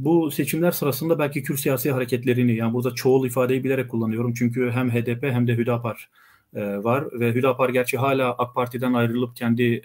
bu seçimler sırasında belki Kürt siyasi hareketlerini, yani burada çoğul ifadeyi bilerek kullanıyorum çünkü hem HDP hem de Hüdapar var ve Hüdapar gerçi hala AK Parti'den ayrılıp kendi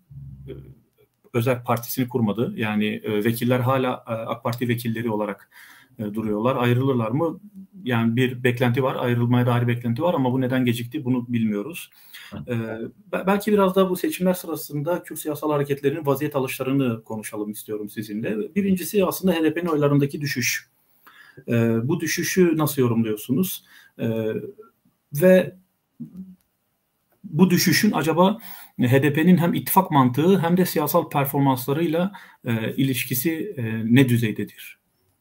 özel partisini kurmadı. Yani vekiller hala AK Parti vekilleri olarak duruyorlar. Ayrılırlar mı? Yani bir beklenti var. Ayrılmaya dair beklenti var ama bu neden gecikti bunu bilmiyoruz. Belki biraz da bu seçimler sırasında Kürt siyasal hareketlerinin vaziyet alışlarını konuşalım istiyorum sizinle. Birincisi aslında HDP'nin oylarındaki düşüş. Bu düşüşü nasıl yorumluyorsunuz? Ve bu düşüşün acaba HDP'nin hem ittifak mantığı hem de siyasal performanslarıyla ilişkisi ne düzeydedir?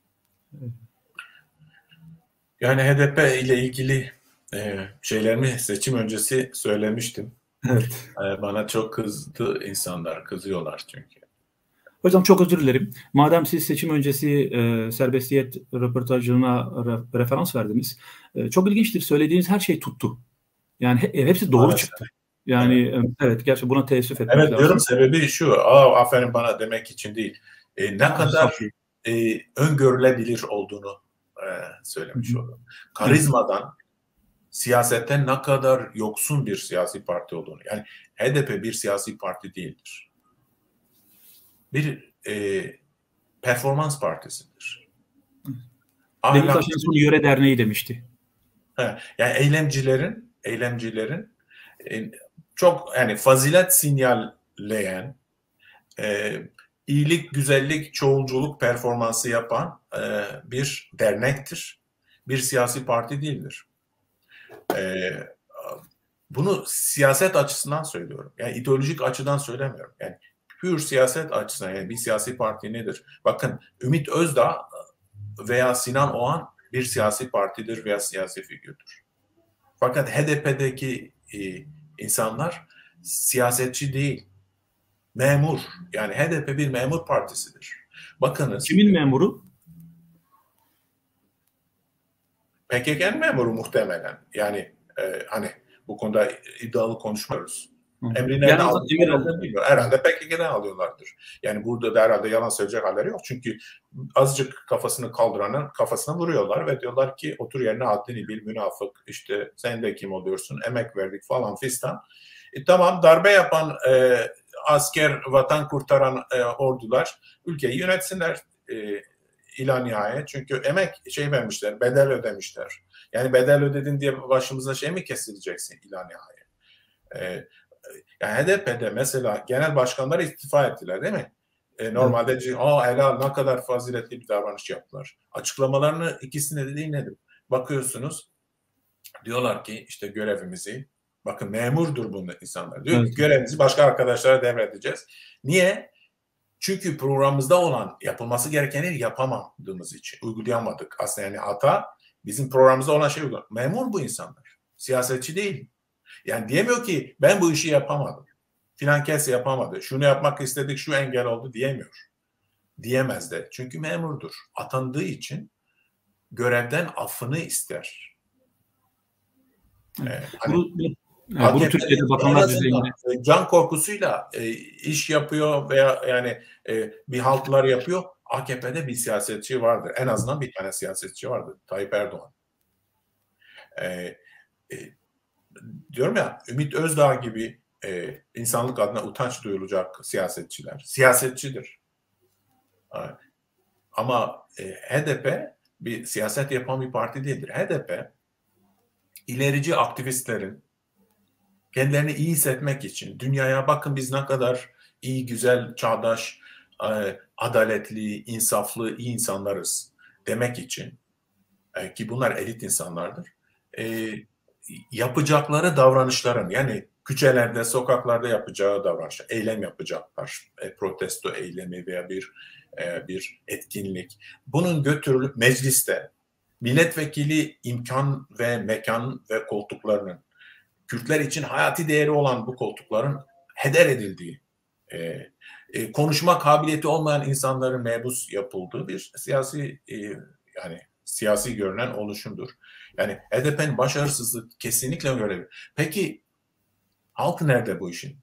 Yani HDP ile ilgili şeylerimi seçim öncesi söylemiştim. Evet. Bana çok kızdı insanlar, kızıyorlar çünkü. Hocam çok özür dilerim. Madem siz seçim öncesi serbestiyet röportajına referans verdiniz. Çok ilginçtir. Söylediğiniz her şey tuttu. Yani hepsi doğru Maalesef. çıktı. Yani evet gerçi buna teessüf etmek Evet lazım. diyorum, sebebi şu. Aferin bana demek için değil. Ne kadar öngörülebilir olduğunu söylemiş oldum. Karizmadan, siyasetten ne kadar yoksun bir siyasi parti olduğunu. Yani HDP bir siyasi parti değildir. Bir performans partisidir. Demirtaş en son Yöre Derneği demişti. Yani eylemcilerin çok yani fazilet sinyalleyen, iyilik, güzellik, çoğulculuk performansı yapan bir dernektir. Bir siyasi parti değildir. Bunu siyaset açısından söylüyorum. Yani ideolojik açıdan söylemiyorum. Yani pür siyaset açısından, yani bir siyasi parti nedir? Bakın, Ümit Özdağ veya Sinan Oğan bir siyasi partidir veya siyasi figürdür. Fakat HDP'deki insanlar siyasetçi değil, memur. Yani HDP bir memur partisidir. Bakınız. Kimin memuru? PKK'nın memuru muhtemelen. Yani hani bu konuda iddialı konuşmuyoruz. Emri nereden alıyorlar bilmiyorum. Herhalde PKK'den alıyorlardır. Yani burada da herhalde yalan söyleyecek halleri yok. Çünkü azıcık kafasını kaldıranın kafasına vuruyorlar ve diyorlar ki otur yerine haddini bil münafık. İşte sen de kim oluyorsun? Emek verdik falan fistan. Tamam, darbe yapan asker, vatan kurtaran ordular ülkeyi yönetsinler ila nihayet. Çünkü emek vermişler, bedel ödemişler. Yani bedel ödedin diye başımıza şey mi kesileceksin ila nihayet? Yani HDP'de mesela genel başkanlar istifa ettiler değil mi? Normalde helal, ne kadar faziletli bir davranış yaptılar. Açıklamalarını ikisini de dinledim. Bakıyorsunuz, diyorlar ki işte görevimizi, bakın memurdur bunlar insanlar. Diyor ki görevimizi başka arkadaşlara devredeceğiz. Niye? Çünkü programımızda olan yapılması gerekenleri yapamadığımız için uygulayamadık. Aslında yani hata bizim programımızda olan şey uygulamak. Memur bu insanlar. Siyasetçi değil. Yani diyemiyor ki ben bu işi yapamadım. Filan kes yapamadı. Şunu yapmak istedik, şu engel oldu diyemiyor. Diyemez de. Çünkü memurdur. Atandığı için görevden affını ister. Bunu Türkiye'de bakanlar düzeyinde can korkusuyla iş yapıyor veya yani bir haltlar yapıyor. AKP'de bir siyasetçi vardır. En azından bir tane siyasetçi vardır. Tayyip Erdoğan. Diyorum ya, Ümit Özdağ gibi insanlık adına utanç duyulacak siyasetçiler. Siyasetçidir. Ama HDP bir siyaset yapan bir parti değildir. HDP ilerici aktivistlerin kendilerini iyi hissetmek için, dünyaya bakın biz ne kadar iyi, güzel, çağdaş, adaletli, insaflı, iyi insanlarız demek için, ki bunlar elit insanlardır, yapacakları davranışların, yani küçelerde, sokaklarda yapacağı davranışlar, eylem yapacaklar, protesto eylemi veya bir etkinlik. Bunun götürülüp mecliste milletvekili imkan ve mekan ve koltuklarının, Kürtler için hayati değeri olan bu koltukların heder edildiği, konuşma kabiliyeti olmayan insanların mebus yapıldığı bir siyasi görünen oluşumdur. Yani HDP'nin başarısızlığı kesinlikle öyle. Peki halk nerede bu işin?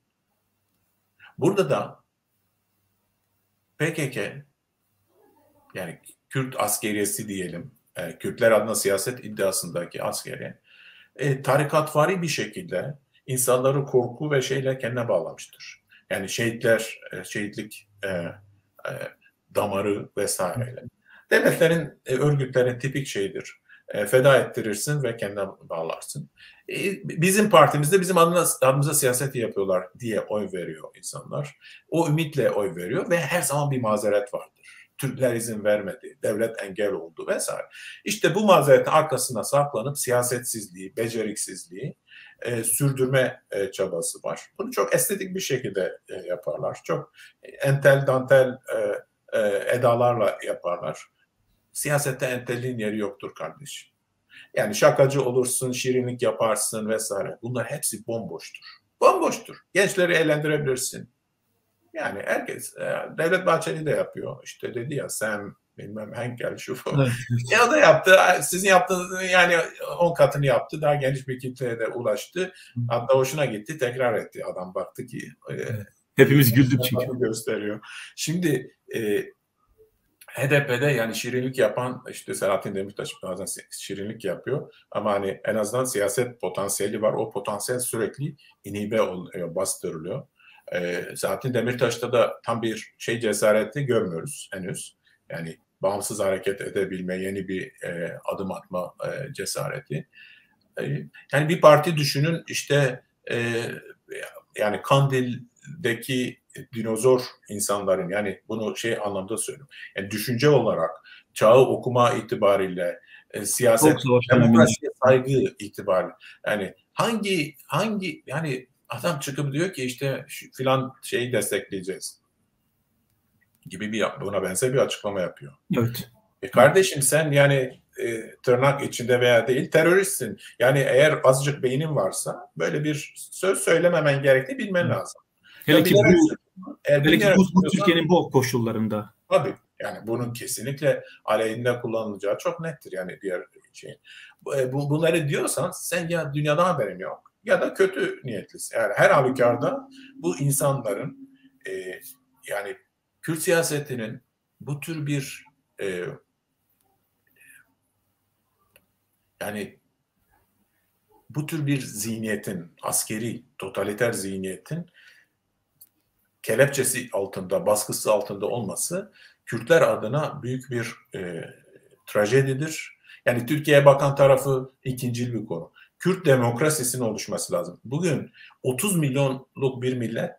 Burada da PKK, yani Kürt askeriyesi diyelim, Kürtler adına siyaset iddiasındaki askeri, tarikatvari bir şekilde insanları korku ve şeyle kendine bağlamıştır. Yani şehitlik damarı vesaireyle. Devletlerin, örgütlerin tipik şeyidir. Feda ettirirsin ve kendine bağlarsın. Bizim partimizde bizim adımıza siyaseti yapıyorlar diye oy veriyor insanlar. O ümitle oy veriyor ve her zaman bir mazeret vardır. Türkler izin vermedi, devlet engel oldu vesaire. İşte bu mazeretin arkasına saklanıp siyasetsizliği, beceriksizliği sürdürme çabası var. Bunu çok estetik bir şekilde yaparlar. Çok entel dantel edalarla yaparlar. Siyasette entelliğin yeri yoktur kardeşim. Yani şakacı olursun, şirinlik yaparsın vesaire. Bunlar hepsi bomboştur. Bomboştur. Gençleri eğlendirebilirsin. Yani herkes, Devlet Bahçeli de yapıyor. İşte dedi ya Sam, bilmem Henkel şu falan. Evet. Ya da yaptı. Sizin yaptığınız yani 10 katını yaptı. Daha geniş bir kitleye de ulaştı. Hatta hoşuna gitti. Tekrar etti. Adam baktı ki. Hepimiz güldük çünkü. Gösteriyor. Şimdi HDP'de yani şirinlik yapan işte Selahattin Demirtaş bazen şirinlik yapıyor ama hani en azından siyaset potansiyeli var. O potansiyel sürekli inhibe oluyor, bastırılıyor. Selahattin Demirtaş'ta da tam bir cesareti görmüyoruz henüz. Yani bağımsız hareket edebilme, yeni bir adım atma cesareti. Yani bir parti düşünün işte yani Kandil'deki dinozor insanların yani bunu anlamda söylüyorum. Yani düşünce olarak çağı okuma itibariyle siyaset, demokrasiye saygı itibariyle yani hangi yani adam çıkıp diyor ki işte filan şeyi destekleyeceğiz gibi buna benzer bir açıklama yapıyor. Evet. Kardeşim sen yani tırnak içinde veya değil teröristsin. Yani eğer azıcık beynin varsa böyle bir söz söylememen gerektiğini bilmen lazım. Hele ki bu Türkiye'nin bu koşullarında. Tabii. Yani bunun kesinlikle aleyhinde kullanılacağı çok nettir yani diğer şey. Bunları diyorsan sen ya dünyadan haberin yok ya da kötü niyetlisin. Yani her halükarda bu insanların yani Kürt siyasetinin bu tür bir yani bu tür bir zihniyetin, askeri, totaliter zihniyetin kelepçesi altında, baskısı altında olması Kürtler adına büyük bir trajedidir. Yani Türkiye'ye bakan tarafı ikincil bir konu. Kürt demokrasisinin oluşması lazım. Bugün 30 milyonluk bir millet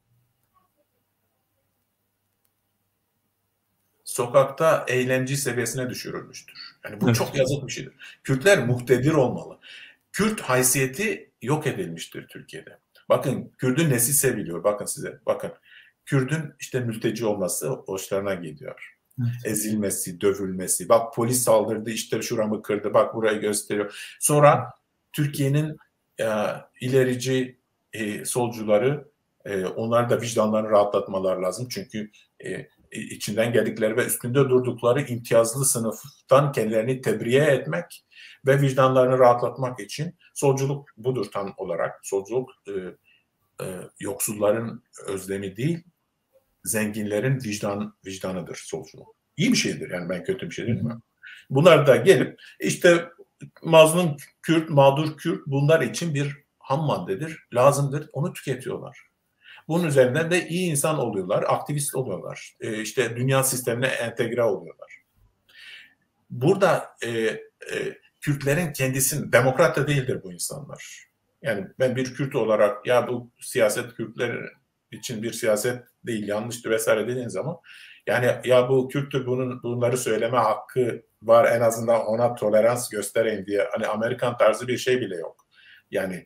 sokakta eğlence seviyesine düşürülmüştür. Yani bu çok yazık bir şeydir. Kürtler muhtedir olmalı. Kürt haysiyeti yok edilmiştir Türkiye'de. Bakın Kürt'ün nesi seviliyor? Bakın size. Bakın. Kürt'ün işte mülteci olması hoşlarına gidiyor. Evet. Ezilmesi, dövülmesi. Bak polis saldırdı, işte şuramı kırdı, bak burayı gösteriyor. Sonra Türkiye'nin ilerici solcuları onlar da vicdanlarını rahatlatmalar lazım. Çünkü içinden geldikleri ve üstünde durdukları imtiyazlı sınıftan kendilerini tebriye etmek ve vicdanlarını rahatlatmak için solculuk budur tam olarak. Solculuk yoksulların özlemi değil, zenginlerin vicdanıdır solculuk. İyi bir şeydir yani ben kötü bir şey demiyorum. Bunlar da gelip işte mazlum Kürt, mağdur Kürt bunlar için bir ham maddedir, lazımdır. Onu tüketiyorlar. Bunun üzerinden de iyi insan oluyorlar, aktivist oluyorlar. İşte dünya sistemine entegre oluyorlar. Burada Kürtlerin kendisinin, demokrat da değildir bu insanlar. Yani ben bir Kürt olarak ya bu siyaset Kürtler için bir siyaset değil, yanlıştır vesaire dediğin zaman yani ya bu Kürttür bunları söyleme hakkı var en azından ona tolerans göstereyim diye hani Amerikan tarzı bir şey bile yok. Yani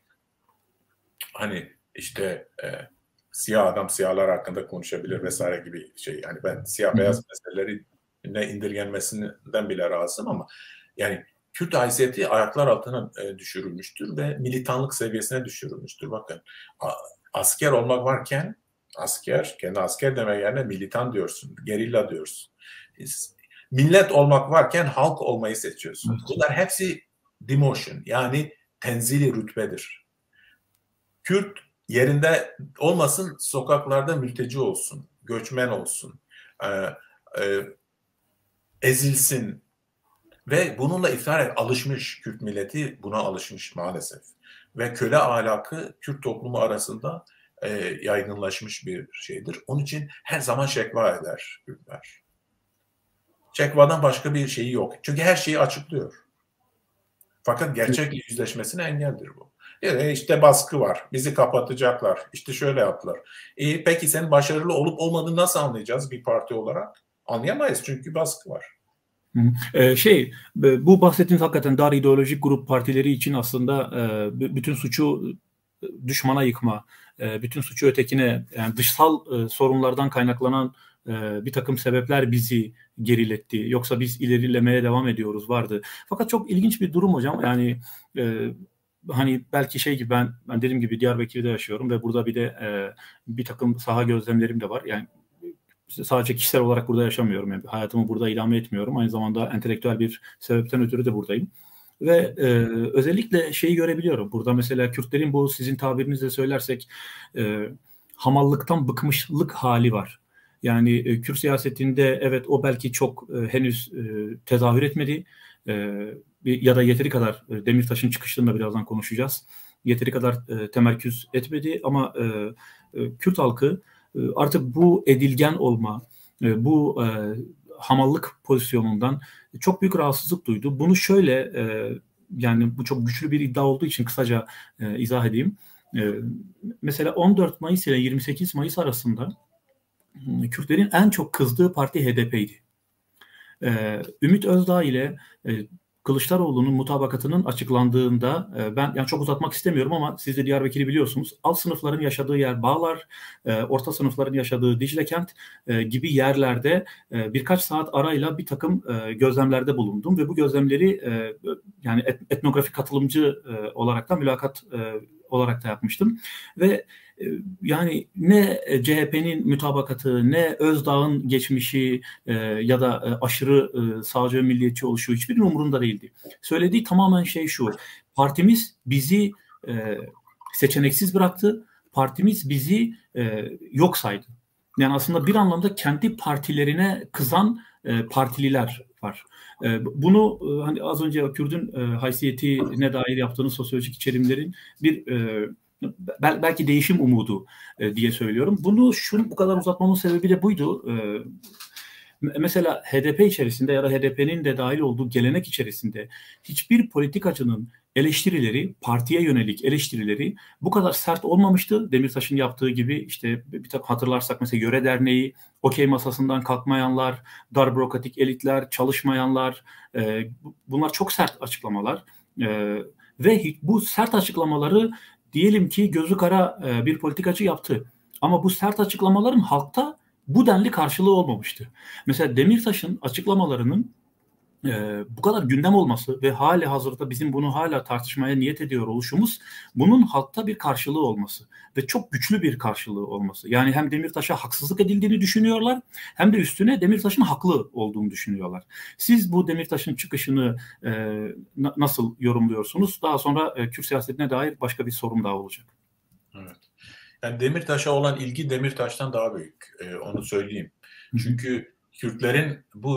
hani işte siyah adam siyahlar hakkında konuşabilir vesaire gibi şey. Yani ben siyah beyaz meseleleri ne indirgenmesinden bile razıyım ama yani Kürt haysiyeti ayaklar altına düşürülmüştür ve militanlık seviyesine düşürülmüştür. Bakın asker olmak varken kendi asker deme yerine militan diyorsun, gerilla diyorsun. Millet olmak varken halk olmayı seçiyorsun. Evet. Bunlar hepsi demotion yani tenzili rütbedir. Kürt yerinde olmasın, sokaklarda mülteci olsun, göçmen olsun. ezilsin ve bununla iftihar alışmış Kürt milleti, buna alışmış maalesef. Ve köle ahlakı Kürt toplumu arasında yaygınlaşmış bir şeydir. Onun için her zaman şekva eder Kürtler. Şekvadan başka bir şeyi yok. Çünkü her şeyi açıklıyor. Fakat gerçekle yüzleşmesine engeldir bu. Yani işte baskı var, bizi kapatacaklar, işte şöyle yaptılar. Peki sen başarılı olup olmadığını nasıl anlayacağız bir parti olarak? Anlayamayız çünkü baskı var. Bu bahsettiğiniz hakikaten dar ideolojik grup partileri için aslında bütün suçu düşmana yıkma, bütün suçu ötekine, yani dışsal sorunlardan kaynaklanan bir takım sebepler bizi geriletti. Yoksa biz ilerilemeye devam ediyoruz vardı. Fakat çok ilginç bir durum hocam. Yani hani belki şey gibi ben dediğim gibi Diyarbakır'da yaşıyorum ve burada bir de bir takım saha gözlemlerim de var. Yani sadece kişisel olarak burada yaşamıyorum. Yani hayatımı burada idame etmiyorum. Aynı zamanda entelektüel bir sebepten ötürü de buradayım. Ve özellikle şeyi görebiliyorum. Burada mesela Kürtlerin bu sizin tabirinizle söylersek hamallıktan bıkmışlık hali var. Yani Kürt siyasetinde evet o belki çok henüz tezahür etmedi. Ya da yeteri kadar Demirtaş'ın çıkışında birazdan konuşacağız. Yeteri kadar temerküz etmedi ama Kürt halkı artık bu edilgen olma, bu hamallık pozisyonundan çok büyük rahatsızlık duydu. Bunu şöyle, yani bu çok güçlü bir iddia olduğu için kısaca izah edeyim. Mesela 14 Mayıs ile 28 Mayıs arasında Kürtlerin en çok kızdığı parti HDP'ydi. Ümit Özdağ ile Kılıçdaroğlu'nun mutabakatının açıklandığında ben yani çok uzatmak istemiyorum ama siz de Diyarbakır'ı biliyorsunuz. Alt sınıfların yaşadığı yer Bağlar, orta sınıfların yaşadığı Diclekent gibi yerlerde birkaç saat arayla bir takım gözlemlerde bulundum ve bu gözlemleri yani etnografik katılımcı olarak da mülakat olarak da yapmıştım ve yani ne CHP'nin mütabakatı, ne Özdağ'ın geçmişi ya da aşırı sağcı milliyetçi oluşu hiçbirinin umurunda değildi. Söylediği tamamen şey şu: partimiz bizi seçeneksiz bıraktı, partimiz bizi yok saydı. Yani aslında bir anlamda kendi partilerine kızan partililer var. Bunu hani az önce Kürt'ün haysiyetine dair yaptığınız sosyolojik içerimlerin bir belki değişim umudu diye söylüyorum. Bunu bu kadar uzatmamın sebebi de buydu. Mesela HDP içerisinde ya da HDP'nin de dahil olduğu gelenek içerisinde hiçbir politikacının eleştirileri, partiye yönelik eleştirileri bu kadar sert olmamıştı. Demirtaş'ın yaptığı gibi işte bir takım hatırlarsak mesela Yöre Derneği, okey masasından kalkmayanlar, dar bürokratik elitler, çalışmayanlar, bunlar çok sert açıklamalar. Ve bu sert açıklamaları diyelim ki gözü kara bir politikacı yaptı. Ama bu sert açıklamaların halkta bu denli karşılığı olmamıştı. Mesela Demirtaş'ın açıklamalarının bu kadar gündem olması ve hali hazırda bizim bunu hala tartışmaya niyet ediyor oluşumuz, bunun halkta bir karşılığı olması ve çok güçlü bir karşılığı olması. Yani hem Demirtaş'a haksızlık edildiğini düşünüyorlar hem de üstüne Demirtaş'ın haklı olduğunu düşünüyorlar. Siz bu Demirtaş'ın çıkışını nasıl yorumluyorsunuz? Daha sonra Kürt siyasetine dair başka bir sorum daha olacak. Evet. Yani Demirtaş'a olan ilgi Demirtaş'tan daha büyük. Onu söyleyeyim. Çünkü Kürtlerin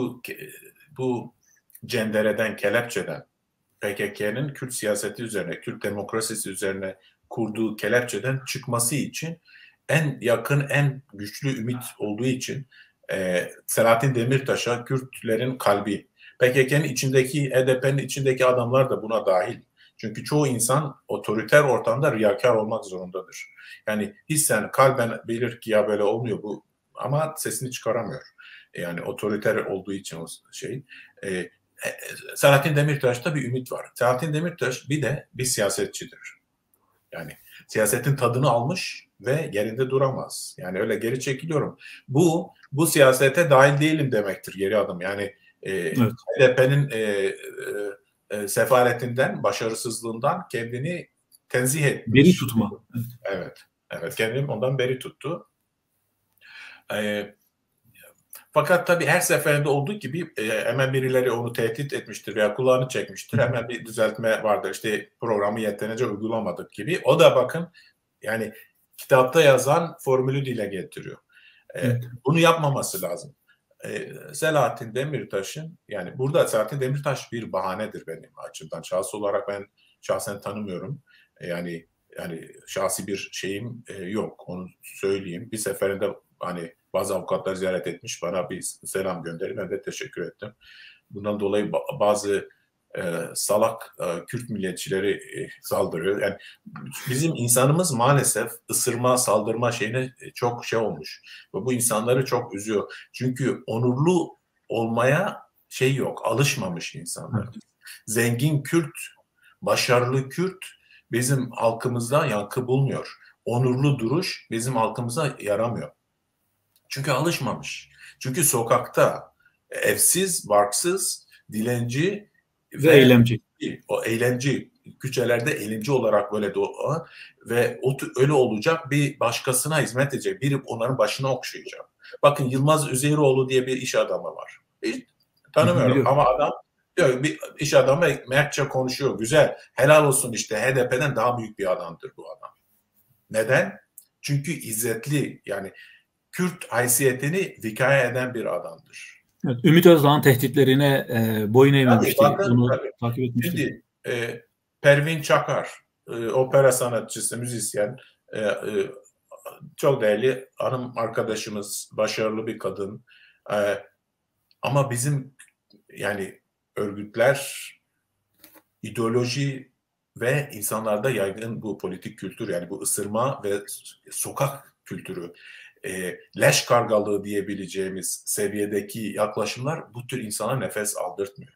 bu cendereden, kelepçeden, PKK'nın Kürt siyaseti üzerine, Kürt demokrasisi üzerine kurduğu kelepçeden çıkması için en yakın, en güçlü ümit olduğu için Selahattin Demirtaş'a Kürtlerin kalbi, PKK'nın içindeki, HDP'nin içindeki adamlar da buna dahil. Çünkü çoğu insan otoriter ortamda riyakar olmak zorundadır. Yani hissen kalben bilir ki ya böyle olmuyor bu ama sesini çıkaramıyor. Yani otoriter olduğu için o şey. Selahattin Demirtaş'ta bir ümit var. Selahattin Demirtaş bir siyasetçidir. Yani siyasetin tadını almış ve yerinde duramaz. Yani öyle geri çekiliyorum. Bu siyasete dahil değilim demektir geri adım. Yani evet. HDP'nin sefaletinden, başarısızlığından kendini tenzih etmiş. Beri tutma. Evet, kendini ondan beri tuttu. Fakat tabii her seferinde olduğu gibi hemen birileri onu tehdit etmiştir veya kulağını çekmiştir. Hemen bir düzeltme vardır. İşte programı yeterince uygulamadık gibi. O da bakın yani kitapta yazan formülü dile getiriyor. Bunu yapmaması lazım. Selahattin Demirtaş'ın, yani burada Selahattin Demirtaş bir bahanedir benim açımdan. Şahsi olarak ben şahsen tanımıyorum. Yani şahsi bir şeyim yok, onu söyleyeyim. Bir seferinde hani bazı avukatlar ziyaret etmiş, bana bir selam gönderip ben de teşekkür ettim. Bundan dolayı bazı salak Kürt milliyetçileri saldırıyor. Yani bizim insanımız maalesef ısırma, saldırma şeyine çok şey olmuş. Ve bu insanları çok üzüyor. Çünkü onurlu olmaya şey yok, alışmamış insanlar. Zengin Kürt, başarılı Kürt bizim halkımızda yankı bulmuyor. Onurlu duruş bizim halkımıza yaramıyor. Çünkü alışmamış. Çünkü sokakta evsiz, barksız, dilenci ve eylemci. O eğlence, küçelerde eğlence olarak böyle doğan ve öyle olacak, bir başkasına hizmet edecek, biri onların başına okşayacak. Bakın Yılmaz Üzeyroğlu diye bir iş adamı var. Hiç tanımıyorum biliyorum. ama adam diyor, bir iş adamı mertçe konuşuyor. Güzel, helal olsun, işte HDP'den daha büyük bir adamdır bu adam. Neden? Çünkü izzetli, yani Kürt haysiyetini vikaya eden bir adamdır. Evet, Ümit Özdağ'ın tehditlerine boyun eğmemişti. Bunu takip etmiştik. Şimdi Pervin Çakar, opera sanatçısı, müzisyen, çok değerli hanım arkadaşımız, başarılı bir kadın. Ama bizim yani örgütler, ideoloji ve insanlarda yaygın bu politik kültür, yani bu ısırma ve sokak kültürü, leş kargalığı diyebileceğimiz seviyedeki yaklaşımlar bu tür insana nefes aldırtmıyor.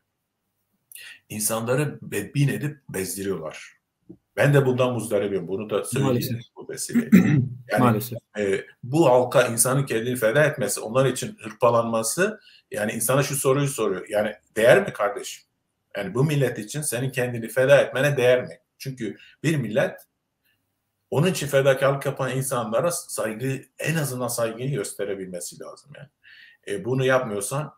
İnsanları bedbin edip bezdiriyorlar. Ben de bundan muzdaribim. Bunu da söyleyeyim bu vesileyle. Yani maalesef. Bu halka insanın kendini feda etmesi, onlar için hırpalanması, yani insana şu soruyu soruyor. Yani değer mi kardeşim? Yani bu millet için senin kendini feda etmene değer mi? Çünkü bir millet onun için fedakarlık yapan insanlara saygı, en azından saygıyı gösterebilmesi lazım yani. Bunu yapmıyorsan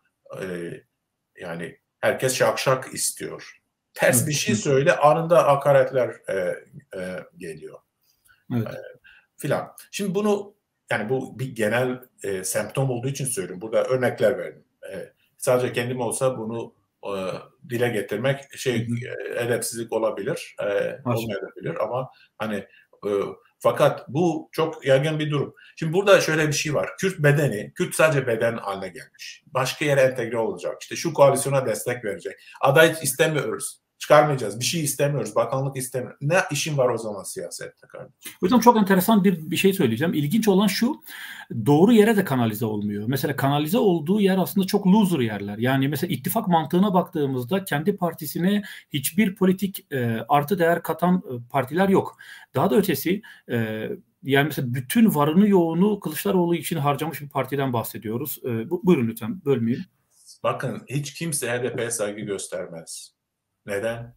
yani herkes şakşak istiyor. Ters bir şey söyle, anında hakaretler geliyor. Evet. Filan. Şimdi bunu, yani bu bir genel semptom olduğu için söylüyorum. Burada örnekler verdim. Sadece kendim olsa bunu dile getirmek edepsizlik olabilir, olmayabilir ama hani fakat bu çok yaygın bir durum. Şimdi burada şöyle bir şey var. Kürt sadece beden haline gelmiş. Başka yere entegre olacak. İşte şu koalisyona destek verecek. Aday istemiyoruz. Çıkarmayacağız. Bir şey istemiyoruz. Bakanlık istemiyor. Ne işin var o zaman siyasette kardeşim? Hocam çok enteresan bir şey söyleyeceğim. İlginç olan şu, doğru yere de kanalize olmuyor. Mesela kanalize olduğu yer aslında çok loser yerler. Yani mesela ittifak mantığına baktığımızda kendi partisine hiçbir politik artı değer katan partiler yok. Daha da ötesi yani mesela bütün varını yoğunu Kılıçdaroğlu için harcamış bir partiden bahsediyoruz. Buyurun lütfen, bölmeyeyim. Bakın, hiç kimse HDP'ye saygı göstermez. Neden?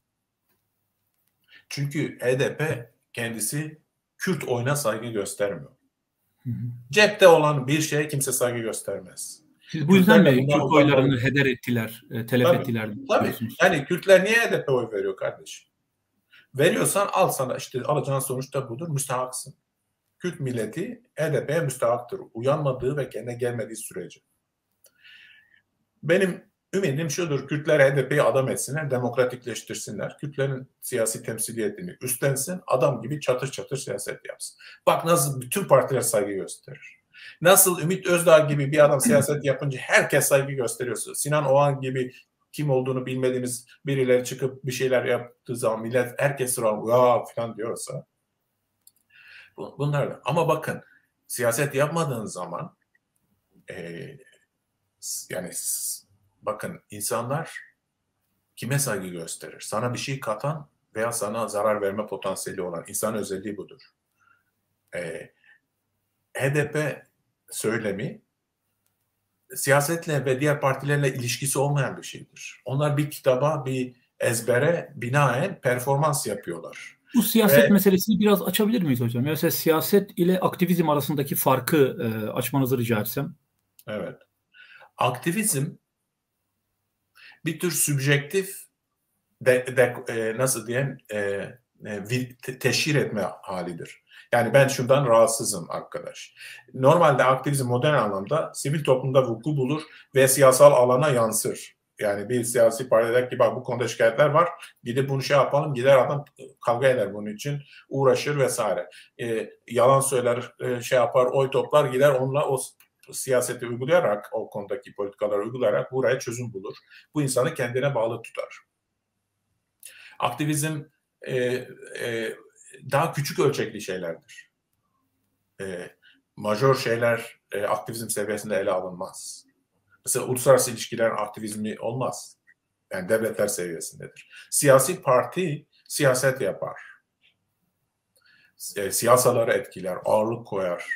Çünkü HDP kendisi Kürt oyuna saygı göstermiyor. Cepte olan bir şeye kimse saygı göstermez. Siz bu yüzden mi Kürt oylarını heder ettiler, telef ettiler? Tabii. Yani Kürtler niye HDP oy veriyor kardeşim? Veriyorsan al sana, işte alacağın sonuçta budur, müstahaksın. Kürt milleti HDP'ye müstahaktır. Uyanmadığı ve kendine gelmediği sürece. Benim ümidim şudur: Kürtler HDP'yi adam etsinler, demokratikleştirsinler. Kürtlerin siyasi temsiliyetini üstlensin, adam gibi çatır çatır siyaset yapsın. Bak nasıl bütün partiler saygı gösterir. Nasıl Ümit Özdağ gibi bir adam siyaset yapınca herkes saygı gösteriyorsa, Sinan Oğan gibi kim olduğunu bilmediğimiz birileri çıkıp bir şeyler yaptığı zaman millet, herkes ya falan diyorsa, bunlar. Ama bakın, siyaset yapmadığın zaman yani bakın, insanlar kime saygı gösterir? Sana bir şey katan veya sana zarar verme potansiyeli olan. İnsan özelliği budur. HDP söylemi siyasetle ve diğer partilerle ilişkisi olmayan bir şeydir. Onlar bir kitaba, bir ezbere binaen performans yapıyorlar. Bu siyaset meselesini biraz açabilir miyiz hocam? Mesela siyaset ile aktivizm arasındaki farkı açmanızı rica etsem. Evet. Aktivizm bir tür sübjektif nasıl diyeyim, teşhir etme halidir. Yani ben şundan rahatsızım arkadaş. Normalde aktivizm modern anlamda sivil toplumda vuku bulur ve siyasal alana yansır. Yani bir siyasi parti der ki bak bu konuda şikayetler var. Gidip bunu şey yapalım. Gider adam kavga eder bunun için. Uğraşır vesaire. Yalan söyler, şey yapar, oy toplar, gider onunla o siyaseti uygulayarak, o konudaki politikaları uygulayarak buraya çözüm bulur. Bu insanı kendine bağlı tutar. Aktivizm daha küçük ölçekli şeylerdir. Majör şeyler aktivizm seviyesinde ele alınmaz. Mesela uluslararası ilişkiler aktivizmi olmaz. Yani devletler seviyesindedir. Siyasi parti siyaset yapar. Siyasaları etkiler, ağırlık koyar.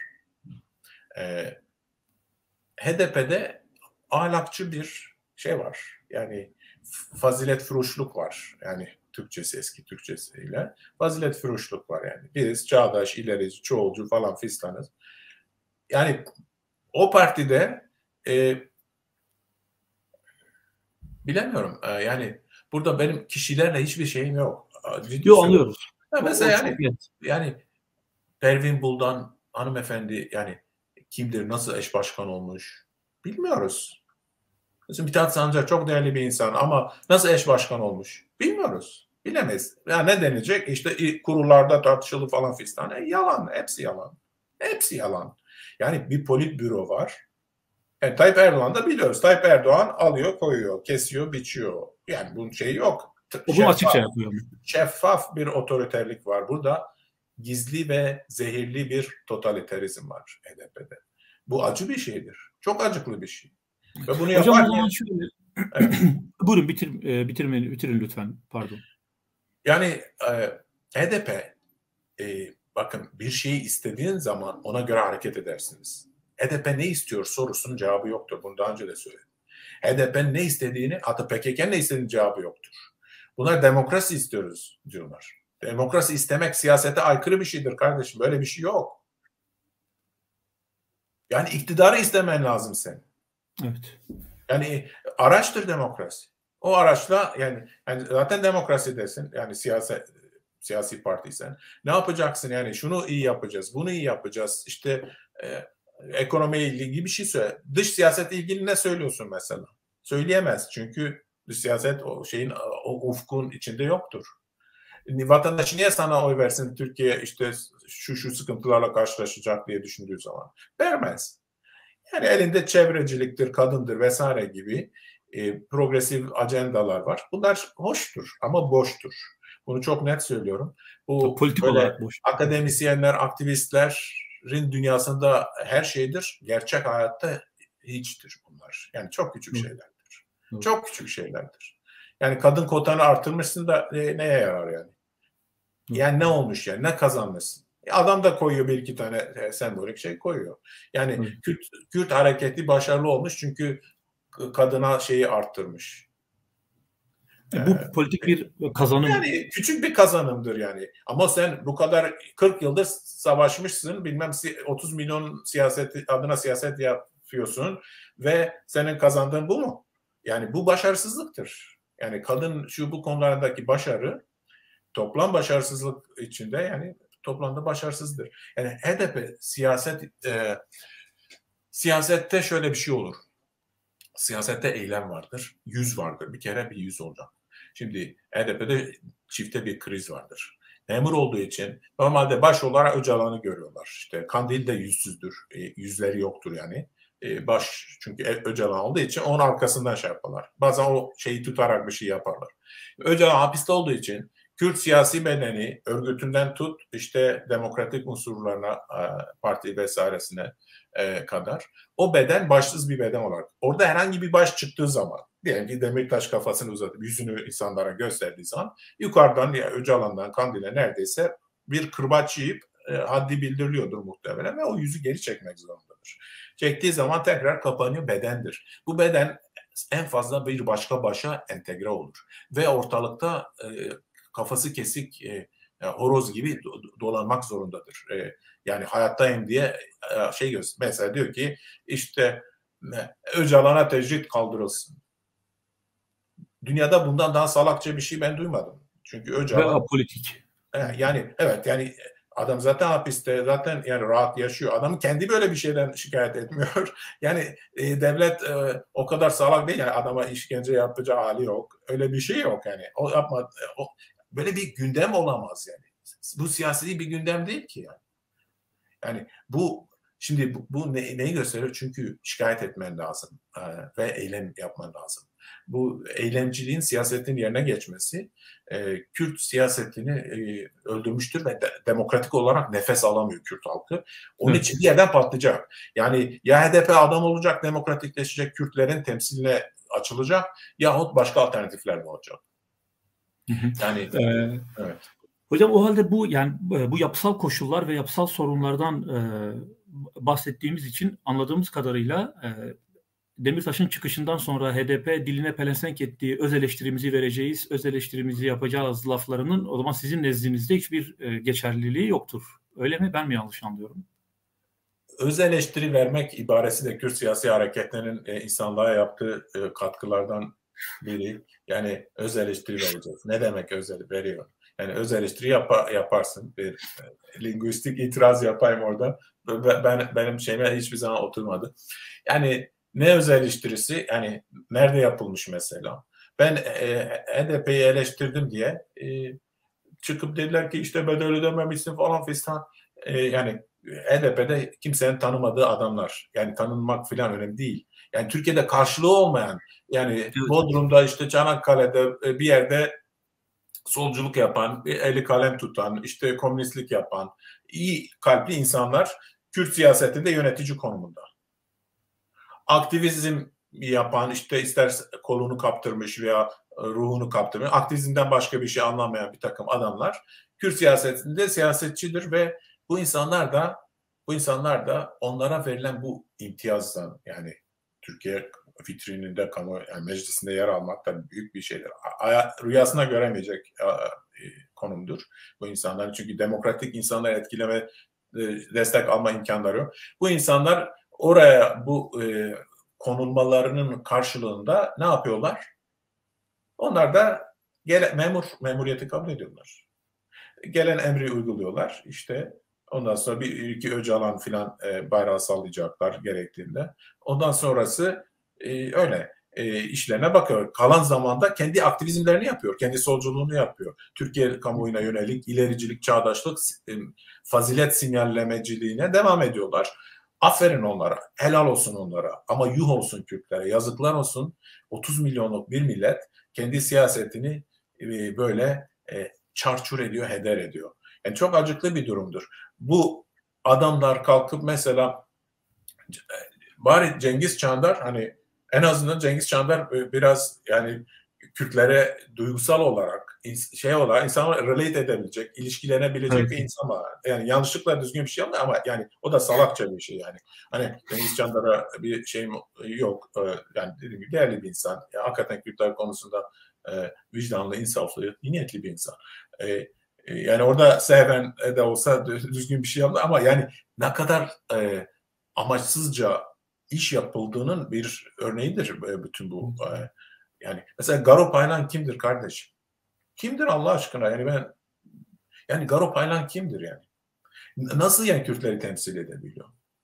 HDP'de ahlakçı bir şey var. Yani fazilet furuşluk var. Yani Türkçesi, eski Türkçesiyle fazilet furuşluk var yani. Biz çağdaş, ilerici, çoğulcu falan fistanız. Yani o partide bilemiyorum. Yani burada benim kişilerle hiçbir şeyim yok. Yok, anlıyoruz. Mesela yani Pervin Buldan hanımefendi yani kimdir, nasıl eş başkan olmuş bilmiyoruz. Mesela Mithat Sancar çok değerli bir insan ama nasıl eş başkan olmuş bilmiyoruz. Bilemeyiz. Ya ne denecek? İşte kurullarda tartışılı falan fistan. Yalan. Hepsi yalan. Hepsi yalan. Yani bir politbüro var. Yani Tayyip Erdoğan da biliyoruz. Tayyip Erdoğan alıyor, koyuyor, kesiyor, biçiyor. Yani bunun şeyi yok. Bunu açıkça yapıyor. Şeffaf bir otoriterlik var. Burada gizli ve zehirli bir totalitarizm var HDP'de. Bu acı bir şeydir. Çok acıklı bir şey. Ve bunu hocam şöyle... Evet. Buyurun bitirin lütfen. Pardon. Yani HDP bakın bir şeyi istediğin zaman ona göre hareket edersiniz. HDP ne istiyor sorusunun cevabı yoktur. Bunu daha önce de söyledim. HDP'nin ne istediğini, hatta PKK'nın ne istediğinin cevabı yoktur. Bunlar demokrasi istiyoruz diyorlar. Demokrasi istemek siyasete aykırı bir şeydir kardeşim. Böyle bir şey yok. Yani iktidarı istemen lazım senin. Evet. Yani araçtır demokrasi. O araçla yani zaten demokrasi desin. Yani siyasi partiysen. Ne yapacaksın yani? Şunu iyi yapacağız, bunu iyi yapacağız. İşte ekonomiyle ilgili bir şey söyle. Dış siyasetle ilgili ne söylüyorsun mesela? Söyleyemez. Çünkü dış siyaset o ufkun içinde yoktur. Vatandaş niye sana oy versin, Türkiye işte şu sıkıntılarla karşılaşacak diye düşündüğü zaman? Vermez. Yani elinde çevreciliktir, kadındır vesaire gibi progresif ajendalar var. Bunlar hoştur ama boştur. Bunu çok net söylüyorum. Bu politik olarak boş. Akademisyenler, aktivistlerin dünyasında her şeydir. Gerçek hayatta hiçtir bunlar. Yani çok küçük şeylerdir. Çok küçük şeylerdir. Yani kadın kotanı artırmışsın da neye yarar yani? Yani ne olmuş yani? Ne kazanmışsın? Adam da koyuyor bir iki tane sembolik şey koyuyor. Yani Kürt hareketi başarılı olmuş çünkü kadına şeyi arttırmış. Bu politik bir kazanım. Yani küçük bir kazanımdır yani. Ama sen bu kadar 40 yıldır savaşmışsın, bilmem 30 milyon adına siyaset yapıyorsun ve senin kazandığın bu mu? Yani bu başarısızlıktır. Yani kadın bu konulardaki başarı toplam başarısızlık içinde yani toplamda başarısızdır. Yani HDP siyasette şöyle bir şey olur. Siyasette eylem vardır, yüz vardır. Bir kere bir yüz olacak. Şimdi HDP'de çifte bir kriz vardır. Memur olduğu için normalde baş olarak Öcalan'ı görüyorlar. İşte Kandil de yüzsüzdür. Yüzleri yoktur yani. Baş çünkü Öcalan olduğu için onun arkasından şey yaparlar. Bazen o şeyi tutarak bir şey yaparlar. Öcalan hapiste olduğu için Kürt siyasi bedeni örgütünden tut işte demokratik unsurlarına, parti vesairesine kadar o beden başsız bir beden olarak. Orada herhangi bir baş çıktığı zaman diyelim ki Demirtaş kafasını uzatıp yüzünü insanlara gösterdiği zaman yukarıdan ya Öcalan'dan Kandil'e neredeyse bir kırbaç yiyip haddi bildiriliyordur muhtemelen ve o yüzü geri çekmek zorundadır. Çektiği zaman tekrar kapanıyor, bedendir. Bu beden en fazla bir başka başa entegre olur ve ortalıkta kafası kesik horoz gibi dolanmak zorundadır. Yani hayattayım diye mesela diyor ki işte Öcalan'a tecrit kaldırılsın. Dünyada bundan daha salakça bir şey ben duymadım. Çünkü Öcalan ve apolitik. Yani evet, yani adam zaten hapiste, zaten yani rahat yaşıyor. Adam kendi böyle bir şeyden şikayet etmiyor. Yani devlet o kadar salak değil, yani adama işkence yapacağı hali yok. Öyle bir şey yok yani. O yapma, böyle bir gündem olamaz yani. Bu siyasi bir gündem değil ki yani. Yani bu şimdi neyi gösteriyor? Çünkü şikayet etmen lazım ve eylem yapman lazım. Bu eylemciliğin siyasetin yerine geçmesi Kürt siyasetini öldürmüştür ve demokratik olarak nefes alamıyor Kürt halkı. Onun için bir yerden patlayacak. Yani ya HDP adam olacak, demokratikleşecek, Kürtlerin temsiline açılacak, yahut başka alternatifler mi olacak? Yani evet. Hocam o halde bu yapısal koşullar ve yapısal sorunlardan bahsettiğimiz için anladığımız kadarıyla Demirtaş'ın çıkışından sonra HDP diline pelesenk ettiği öz eleştirimizi vereceğiz, öz eleştirimizi yapacağız laflarının o zaman sizin nezdinizde hiçbir geçerliliği yoktur. Öyle mi? Ben mi yanlış anlıyorum? Öz eleştiri vermek ibaresi de Kürt siyasi hareketlerinin insanlığa yaptığı katkılardan biri. Yani öz eleştiri vereceğiz. Ne demek öz eleştiri veriyor? Yani öz eleştiri yaparsın. Bir lingüistik itiraz yapayım orada. Benim şeyime hiçbir zaman oturmadı. Yani ne öz eleştirisi? Yani nerede yapılmış mesela? Ben HDP'yi eleştirdim diye çıkıp dediler ki işte bedel ödememişsin falan fistan. Yani HDP'de kimsenin tanımadığı adamlar. Yani tanınmak falan önemli değil. Yani Türkiye'de karşılığı olmayan, yani Bodrum'da, işte Çanakkale'de bir yerde solculuk yapan, eli kalem tutan, işte komünistlik yapan iyi kalpli insanlar Kürt siyasetinde yönetici konumunda. Aktivizm yapan, işte ister kolunu kaptırmış veya ruhunu kaptırmış, aktivizmden başka bir şey anlamayan bir takım adamlar Kürt siyasetinde siyasetçidir ve bu insanlar da onlara verilen bu imtiyazdan, yani Türkiye vitrininde, kamu yani meclisinde yer almak da büyük bir şeydir. Rüyasına göremeyecek konumdur bu insanlar. Çünkü demokratik insanları etkileme, destek alma imkanları yok. Bu insanlar oraya bu konulmalarının karşılığında ne yapıyorlar? Onlar da memuriyeti kabul ediyorlar. Gelen emri uyguluyorlar. İşte ondan sonra bir iki Öcalan filan bayrağı sallayacaklar gerektiğinde. Ondan sonrası öyle işlerine bakıyor. Kalan zamanda kendi aktivizmlerini yapıyor. Kendi solculuğunu yapıyor. Türkiye kamuoyuna yönelik ilericilik, çağdaşlık, fazilet sinyallemeciliğine devam ediyorlar. Aferin onlara. Helal olsun onlara. Ama yuh olsun Kürtlere. Yazıklar olsun. 30 milyonluk bir millet kendi siyasetini böyle çarçur ediyor, heder ediyor. Yani çok acıklı bir durumdur. Bu adamlar kalkıp mesela bari Cengiz Çandar, hani en azından Cengiz Çandar biraz yani Kürtlere duygusal olarak insanlar relate edebilecek, ilişkilenebilecek bir insan var. Yani yanlışlıkla düzgün bir şey ama yani o da salakça bir şey yani. Hani Cengiz Çandar'a bir şeyim yok. Yani dediğim gibi değerli bir insan. Yani hakikaten Kürtler konusunda vicdanlı, insaflı, iyi niyetli bir insan. Yani orada seven de olsa düzgün bir şey yaptı ama yani ne kadar amaçsızca iş yapıldığının bir örneğidir bütün bu. Yani mesela Garo Paylan kimdir kardeşim? Kimdir Allah aşkına? Yani Garo Paylan kimdir yani? Nasıl yani Kürtleri temsil edebiliyor?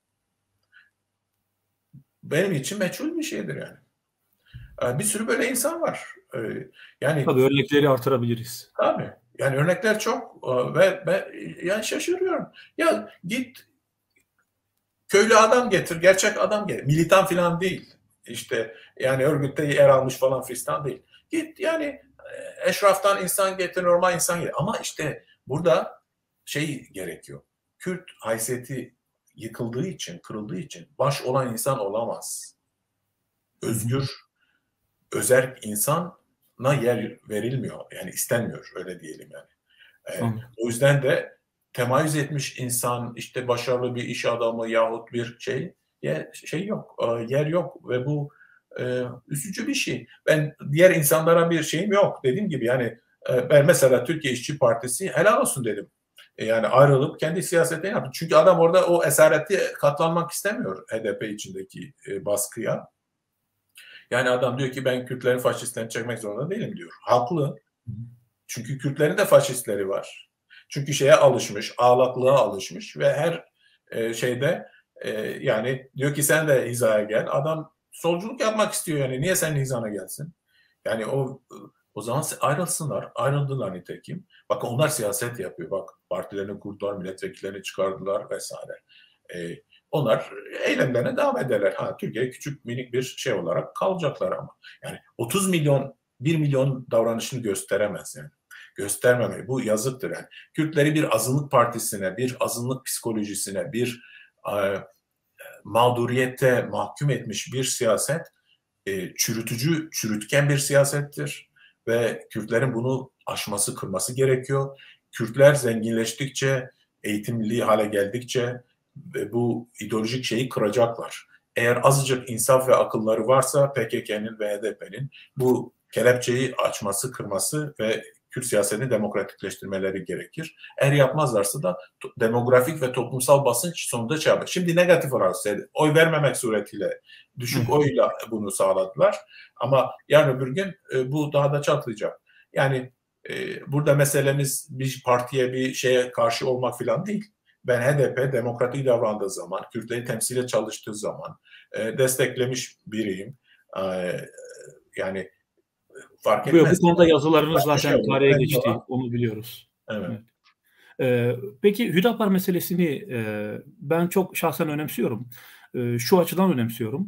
Benim için meçhul bir şeydir yani. Bir sürü böyle insan var. Yani tabii örnekleri artırabiliriz. Tabii. Yani örnekler çok ve yani şaşırıyorum. Ya git köylü adam getir, gerçek adam getir. Militan falan değil. İşte yani örgütte yer almış falan fistan değil. Git yani eşraftan insan getir, normal insan getir. Ama işte burada şey gerekiyor. Kürt haysiyeti yıkıldığı için, kırıldığı için baş olan insan olamaz. Özgür, özerk insana yer verilmiyor. Yani istenmiyor, öyle diyelim yani. O yüzden de temayüz etmiş insan, işte başarılı bir iş adamı yahut bir şey yok, yer yok ve bu üzücü bir şey. Ben diğer insanlara bir şeyim yok. Dediğim gibi yani ben mesela Türkiye İşçi Partisi helal olsun dedim. Yani ayrılıp kendi siyasetini yaptı. Çünkü adam orada o esareti katlanmak istemiyor HDP içindeki baskıya. Yani adam diyor ki ben Kürtlerin faşistlerini çekmek zorunda değilim diyor. Haklı. Çünkü Kürtlerin de faşistleri var. Çünkü şeye alışmış, ağlaklığa alışmış ve her şeyde yani diyor ki sen de hizaya gel. Adam solculuk yapmak istiyor yani. Niye senin hizana gelsin? Yani o zaman ayrılsınlar. Ayrıldılar nitekim. Bakın onlar siyaset yapıyor. Bak partilerini kurdular, milletvekillerini çıkardılar vesaire. Onlar eylemlerine devam ederler. Türkiye küçük minik bir şey olarak kalacaklar ama. Yani 30 milyon 1 milyon davranışını gösteremez yani. Göstermemeyi. Bu yazıktır yani. Kürtleri bir azınlık partisine, bir azınlık psikolojisine, bir mağduriyete mahkum etmiş bir siyaset çürütücü, çürütken bir siyasettir ve Kürtlerin bunu aşması, kırması gerekiyor. Kürtler zenginleştikçe, eğitimli hale geldikçe bu ideolojik şeyi kıracaklar. Eğer azıcık insaf ve akılları varsa PKK'nın ve HDP'nin bu kelepçeyi açması, kırması ve Kürt siyasetini demokratikleştirmeleri gerekir. Eğer yapmazlarsa da demografik ve toplumsal basınç sonunda şey yapar. Şimdi negatif olarak oy vermemek suretiyle düşük oyla bunu sağladılar. Ama yarın öbür gün bu daha da çatlayacak. Yani burada meselemiz bir partiye, bir şeye karşı olmak falan değil. Ben HDP demokratik davrandığı zaman, Kürtleri temsile çalıştığı zaman desteklemiş biriyim. Yani fark etmez. Bu konuda yazılarınız zaten tarihe geçti. Onu biliyoruz. Evet. Peki Hüdapar meselesini ben çok şahsen önemsiyorum. Şu açıdan önemsiyorum.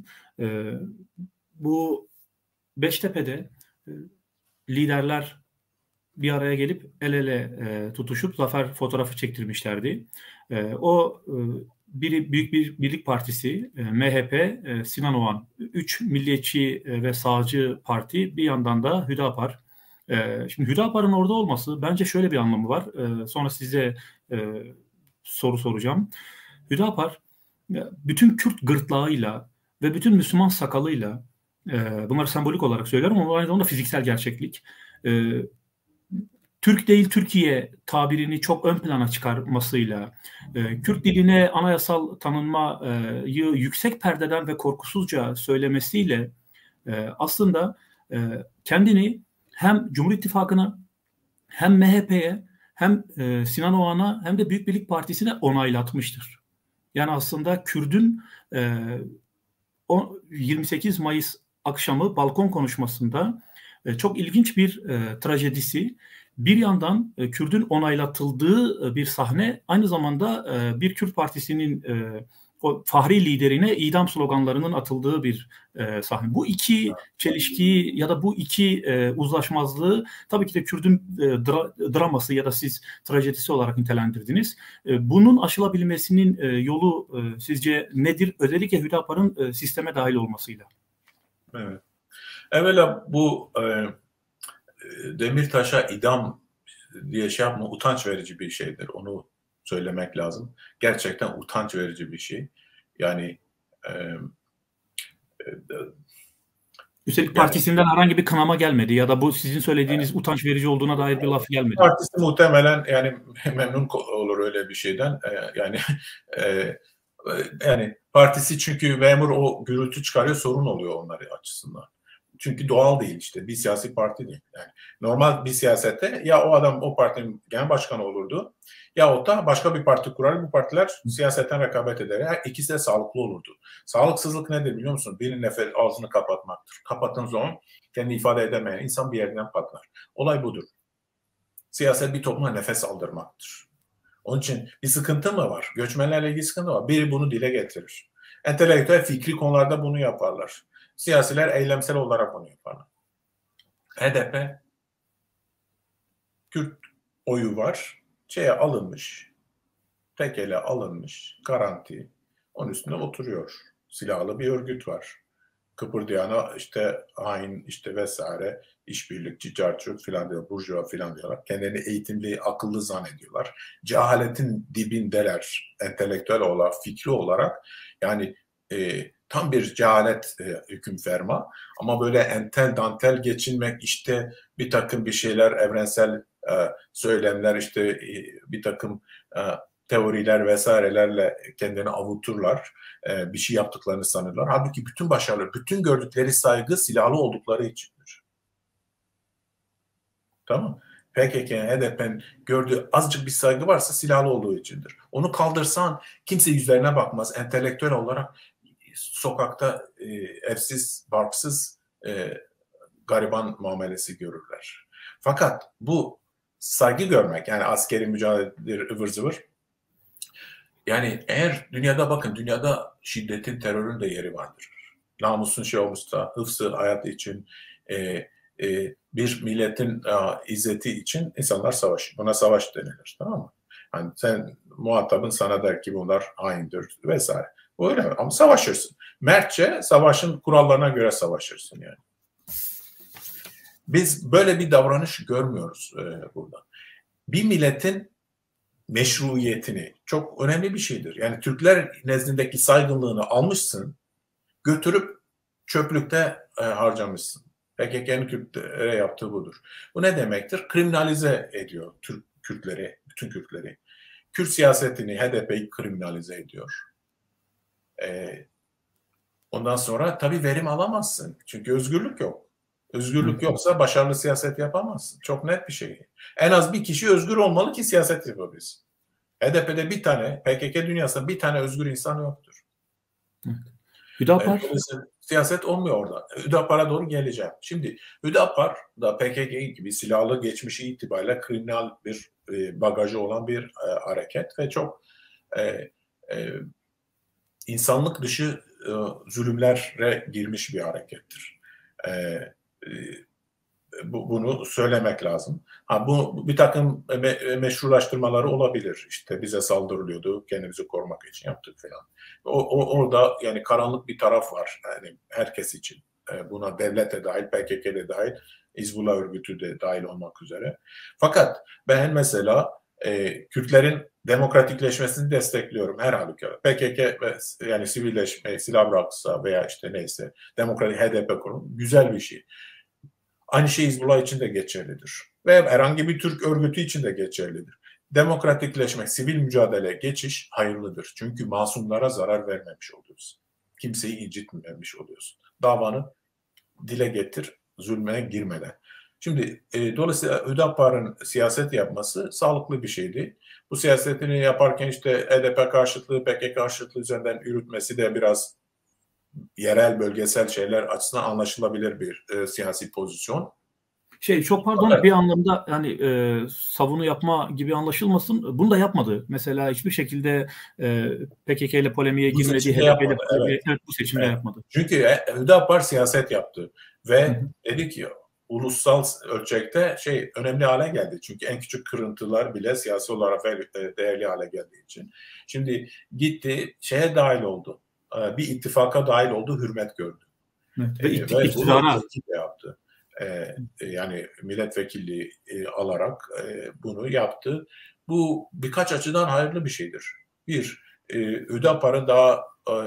Bu Beştepe'de liderler bir araya gelip el ele tutuşup zafer fotoğrafı çektirmişlerdi. O büyük bir birlik partisi MHP, Sinan Oğan, 3 milliyetçi ve sağcı parti, bir yandan da Hüdapar. Şimdi Hüdapar'ın orada olması bence şöyle bir anlamı var. Sonra size soru soracağım. Hüdapar bütün Kürt gırtlağıyla ve bütün Müslüman sakalıyla, bunları sembolik olarak söylüyorum ama aynı zamanda fiziksel gerçeklik, Türk değil Türkiye tabirini çok ön plana çıkarmasıyla, Kürt diline anayasal tanınmayı yüksek perdeden ve korkusuzca söylemesiyle aslında kendini hem Cumhur İttifakı'na, hem MHP'ye, hem Sinan Oğan'a, hem de Büyük Birlik Partisi'ne onaylatmıştır. Yani aslında Kürt'ün 28 Mayıs akşamı balkon konuşmasında çok ilginç bir trajedisi. Bir yandan Kürt'ün onaylatıldığı bir sahne, aynı zamanda bir Kürt Partisi'nin o fahri liderine idam sloganlarının atıldığı bir sahne. Bu iki çelişkiyi ya da bu iki uzlaşmazlığı tabii ki de Kürt'ün draması ya da siz trajedisi olarak nitelendirdiniz. Bunun aşılabilmesinin yolu sizce nedir? Özellikle Hüdapar'ın sisteme dahil olmasıyla. Evet. Evvela bu Demirtaş'a idam diye şey yapma, utanç verici bir şeydir. Onu söylemek lazım. Gerçekten utanç verici bir şey. Yani üstelik partisinden herhangi bir kınama gelmedi ya da bu sizin söylediğiniz utanç verici olduğuna dair bir laf gelmedi. Partisi muhtemelen yani memnun olur öyle bir şeyden. Yani partisi çünkü memur o gürültü çıkarıyor, sorun oluyor onları açısından. Çünkü doğal değil işte. Bir siyasi parti değil. Yani normal bir siyasette ya o adam o partinin genel başkanı olurdu ya o da başka bir parti kurar. Bu partiler siyasetten rekabet eder. Her ikisi de sağlıklı olurdu. Sağlıksızlık nedir biliyor musun? Birinin nefes ağzını kapatmaktır. Kapattığın zaman kendini ifade edemeyen insan bir yerden patlar. Olay budur. Siyaset bir topluma nefes aldırmaktır. Onun için bir sıkıntı mı var? Göçmenlerle ilgili sıkıntı var. Biri bunu dile getirir. Entelektüel fikri konularda bunu yaparlar. Siyasiler eylemsel olarak bunu yaparlar. HDP Kürt oyu var. Alınmış. Tek ele alınmış. Garanti. Onun üstünde oturuyor. Silahlı bir örgüt var. Kıpırdayana işte hain işte vesaire işbirlikçi, carçurt filan diyor, burjuva filan diyorlar. Kendilerini eğitimli, akıllı zannediyorlar. Cehaletin dibindeler entelektüel olarak, fikri olarak. Yani tam bir cehalet hüküm ferma. Ama böyle entel dantel geçinmek işte bir takım bir şeyler, evrensel söylemler işte bir takım teoriler vesairelerle kendini avuturlar. Bir şey yaptıklarını sanırlar. Halbuki bütün başarıları, bütün gördükleri saygı silahlı oldukları içindir. Tamam. PKK'nin, HDP'nin gördüğü azıcık bir saygı varsa silahlı olduğu içindir. Onu kaldırsan kimse yüzlerine bakmaz. Entelektüel olarak sokakta evsiz, barksız, gariban muamelesi görürler. Fakat bu saygı görmek, yani askeri mücadele ıvır zıvır, yani eğer dünyada bakın, dünyada şiddetin, terörün de yeri vardır. Namusun şey olmuşsa, hıfzı hayatı için, bir milletin izzeti için insanlar savaşır. Buna savaş denilir, tamam mı? Yani sen, muhatabın sana der ki bunlar haindir vesaire. Öyle ama savaşırsın. Mertçe savaşın kurallarına göre savaşırsın yani. Biz böyle bir davranış görmüyoruz burada. Bir milletin meşruiyetini, çok önemli bir şeydir. Yani Türkler nezdindeki saygınlığını almışsın, götürüp çöplükte harcamışsın. PKK'nın Kürtlere yaptığı budur. Bu ne demektir? Kriminalize ediyor Kürtleri, bütün Kürtleri. Kürt siyasetini, HDP'yi kriminalize ediyor. Ondan sonra tabii verim alamazsın. Çünkü özgürlük yok. Özgürlük yoksa başarılı siyaset yapamazsın. Çok net bir şey. En az bir kişi özgür olmalı ki siyaset yapabilsin. HDP'de bir tane, PKK dünyasında bir tane özgür insan yoktur. Hüdapar. Siyaset olmuyor orada. Hüdapar'a doğru geleceğim. Şimdi Hüdapar da PKK gibi silahlı geçmişi itibariyle kriminal bir bagajı olan bir hareket ve çok insanlık dışı zulümlere girmiş bir harekettir. Bunu söylemek lazım. Bu bir takım meşrulaştırmaları olabilir. İşte bize saldırılıyordu, kendimizi korumak için yaptık falan. Orada yani karanlık bir taraf var. Yani herkes için. Buna devlete dahil, PKK'de dahil, Hizbullah örgütü de dahil olmak üzere. Fakat ben mesela Kürtlerin demokratikleşmesini destekliyorum her halükarda. PKK yani sivilleşme, silah bıraksa veya işte neyse demokratik HDP kurum güzel bir şey. Aynı şey Hizbullah için de geçerlidir. Ve herhangi bir Türk örgütü için de geçerlidir. Demokratikleşmek, sivil mücadele, geçiş hayırlıdır. Çünkü masumlara zarar vermemiş oluyoruz. Kimseyi incitmemiş oluyorsun. Davanı dile getir, zulme girmeden. Şimdi dolayısıyla Hüdapar'ın siyaset yapması sağlıklı bir şeydi. Bu siyasetini yaparken işte HDP karşıtlığı, PKK karşıtlığı üzerinden yürütmesi de biraz yerel, bölgesel şeyler açısından anlaşılabilir bir siyasi pozisyon. Çok pardon, evet. Bir anlamda yani savunu yapma gibi anlaşılmasın. Bunu da yapmadı. Mesela hiçbir şekilde PKK ile polemiğe girmedi. Evet, bu seçimde yapmadı. Çünkü Hüdapar siyaset yaptı ve dedi ki ulusal ölçekte önemli hale geldi. Çünkü en küçük kırıntılar bile siyasi olarak değerli hale geldiği için. Şimdi gitti dahil oldu. Bir ittifaka dahil oldu, hürmet gördü. Evet, ve bunu yaptı. Yani milletvekilliği alarak bunu yaptı. Bu birkaç açıdan hayırlı bir şeydir. Bir, Hüdapar'ın daha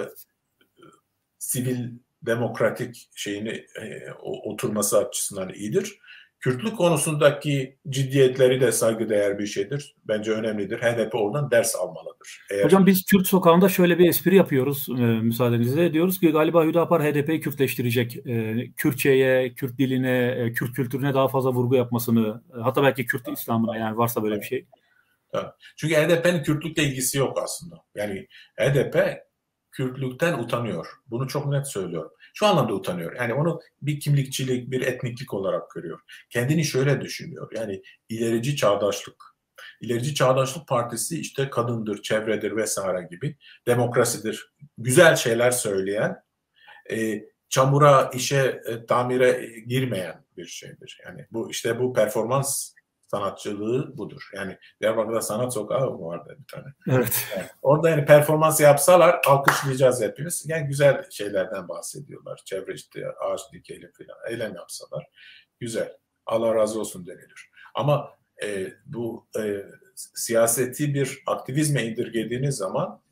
sivil demokratik oturması açısından iyidir. Kürtlük konusundaki ciddiyetleri de saygıdeğer bir şeydir. Bence önemlidir. HDP oradan ders almalıdır. Hocam biz Kürt sokağında şöyle bir espri yapıyoruz müsaadenizle. Diyoruz ki galiba Hüdapar HDP'yi Kürtleştirecek. Kürtçe'ye, Kürt diline, Kürt kültürüne daha fazla vurgu yapmasını, hatta belki Kürt İslam'ına, yani varsa böyle bir şey. Evet. Çünkü HDP'nin Kürtlükle ilgisi yok aslında. Yani HDP Kürtlükten utanıyor. Bunu çok net söylüyorum. Şu anlamda utanıyor. Yani onu bir kimlikçilik, bir etniklik olarak görüyor. Kendini şöyle düşünüyor. Yani ilerici çağdaşlık. İlerici Çağdaşlık Partisi işte kadındır, çevredir vesaire gibi. Demokrasidir. Güzel şeyler söyleyen, çamura, işe, tamire girmeyen bir şeydir. Yani bu performans sanatçılığı budur. Yani Diyarbakır'da sanat sokağı vardı bir tane. Evet. Yani orada yani performans yapsalar alkışlayacağız hepimiz. Yani güzel şeylerden bahsediyorlar. Çevre işte ağaç dikelim falan. Eylem yapsalar güzel. Allah razı olsun denilir. Ama bu siyaseti bir aktivizme indirgediğiniz zaman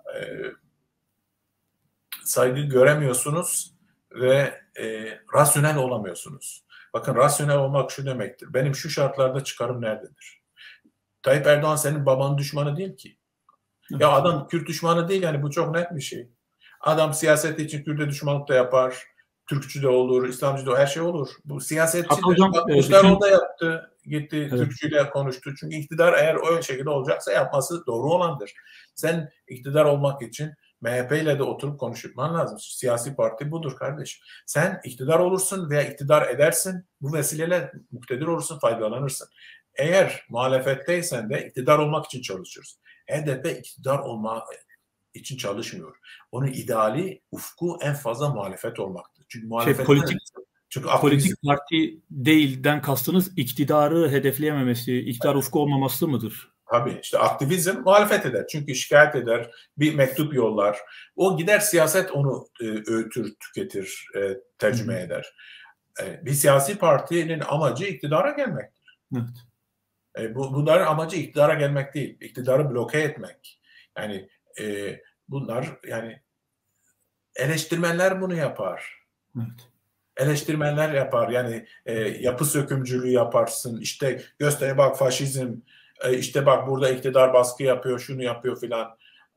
saygı göremiyorsunuz ve rasyonel olamıyorsunuz. Bakın rasyonel olmak şu demektir. Benim şu şartlarda çıkarım nerededir? Tayyip Erdoğan senin babanın düşmanı değil ki. Ya adam Kürt düşmanı değil, yani bu çok net bir şey. Adam siyaset için Kürt'e düşmanlık da yapar. Türkçü de olur, İslamcı da her şey olur. Bu siyasetçi de hocam, Kılıçdaroğlu da yaptı. Gitti evet. Türkçüyle konuştu. Çünkü iktidar eğer o şekilde olacaksa yapması doğru olandır. Sen iktidar olmak için MHP ile de oturup konuşman lazım. Siyasi parti budur kardeş. Sen iktidar olursun veya iktidar edersin. Bu vesileyle muktedir olursun, faydalanırsın. Eğer muhalefetteysen de iktidar olmak için çalışıyoruz. HDP iktidar olma için çalışmıyor. Onun ideali, ufku en fazla muhalefet olmaktır. Çünkü muhalefet politik parti değilden kastınız iktidarı hedefleyememesi, iktidar ufku olmaması mıdır? Tabii işte aktivizm muhalefet eder. Çünkü şikayet eder, bir mektup yollar. O gider siyaset onu öğütür, tüketir, tercüme eder. Bir siyasi partinin amacı iktidara gelmektir. Evet. Bunların amacı iktidara gelmek değil, iktidarı bloke etmek. Yani bunlar yani eleştirmenler bunu yapar. Evet. Eleştirmenler yapar. Yani yapı sökümcülüğü yaparsın. İşte göster bak faşizm, işte bak burada iktidar baskı yapıyor, şunu yapıyor filan.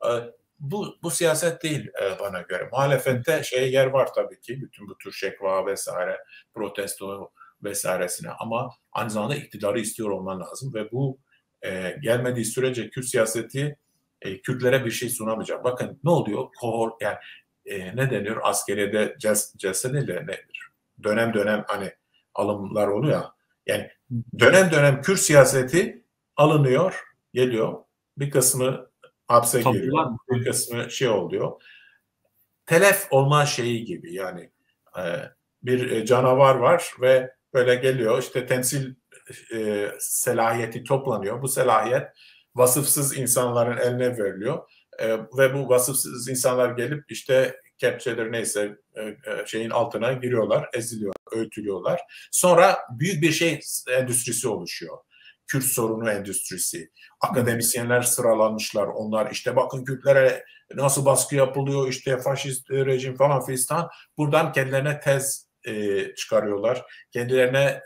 Bu siyaset değil bana göre. Muhalefette yer var tabii ki. Bütün bu tür şekva vesaire, protesto vesairesine. Ama aynı zamanda iktidarı istiyor olman lazım ve bu gelmediği sürece Kürt siyaseti Kürtlere bir şey sunamayacak. Bakın ne oluyor? Yani ne deniyor? Askeriyede celse nedir? Dönem dönem hani alımlar oluyor ya. Yani dönem dönem Kürt siyaseti alınıyor, geliyor. Bir kısmı hapse giriyor. Bir kısmı oluyor. Telef olma şeyi gibi yani bir canavar var ve böyle geliyor işte temsil selahiyeti toplanıyor. Bu selahiyet vasıfsız insanların eline veriliyor. Ve bu vasıfsız insanlar gelip işte kepçeleri neyse şeyin altına giriyorlar, eziliyor, öğütülüyorlar. Sonra büyük bir endüstrisi oluşuyor. Kürt sorunu endüstrisi. Akademisyenler sıralanmışlar. Onlar işte bakın Kürtlere nasıl baskı yapılıyor, işte faşist rejim falan fistan. Buradan kendilerine tez çıkarıyorlar. Kendilerine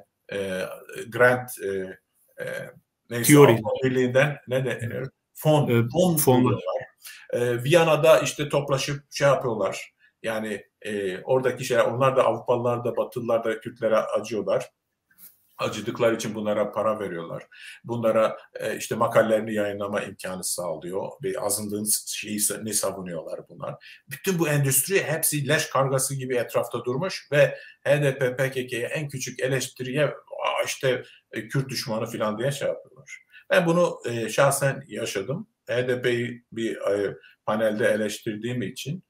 grant neyse Avrupa Birliği'nden ne denir? Fon buluyorlar. Viyana'da işte toplaşıp yapıyorlar. Yani oradaki onlar da Avrupalılar da Batılılar da Kürtlere acıyorlar. Acıdıkları için bunlara para veriyorlar. Bunlara işte makalelerini yayınlama imkanı sağlıyor. Bir azınlığın şeyini savunuyorlar bunlar. Bütün bu endüstri hepsi leş kargası gibi etrafta durmuş ve HDP, PKK'ye en küçük eleştiriye işte Kürt düşmanı falan diye yapıyorlar. Ben bunu şahsen yaşadım. HDP'yi bir panelde eleştirdiğim için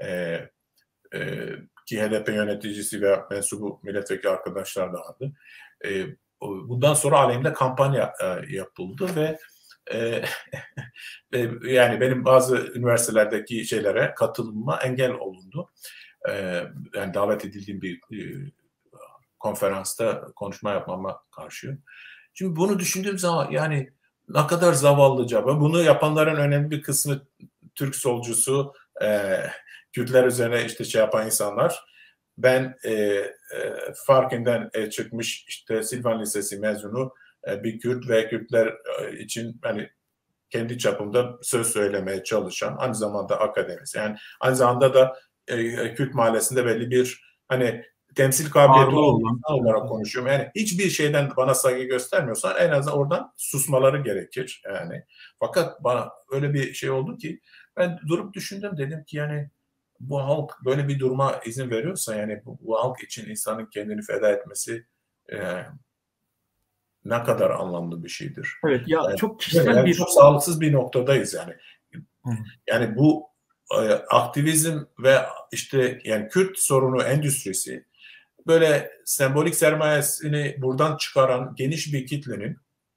ki HDP yöneticisi ve mensubu milletvekili arkadaşlar da vardı. Bundan sonra aleyhimde kampanya yapıldı ve yani benim bazı üniversitelerdeki şeylere katılımıma engel olundu. Yani davet edildiğim bir konferansta konuşma yapmama karşı. Şimdi bunu düşündüğüm zaman yani ne kadar zavallıca. Bunu yapanların önemli bir kısmı Türk solcusu, Kürtler üzerine işte yapan insanlar. Ben Farkin'den çıkmış işte Silvan Lisesi mezunu bir Kürt ve Kürtler için hani kendi çapımda söz söylemeye çalışan, aynı zamanda akademisyen, yani aynı zamanda da Kürt mahallesinde belli bir hani temsil kabiliyeti olarak konuşuyorum. Yani hiçbir şeyden bana saygı göstermiyorsan en azından oradan susmaları gerekir yani. Fakat bana öyle bir şey oldu ki ben durup düşündüm, dedim ki yani bu halk böyle bir duruma izin veriyorsa yani bu halk için insanın kendini feda etmesi ne kadar anlamlı bir şeydir. Evet ya yani, çok kişisel bir çok sağlıksız bir noktadayız yani. Yani bu aktivizm ve işte yani Kürt sorunu endüstrisi böyle sembolik sermayesini buradan çıkaran geniş bir kitlenin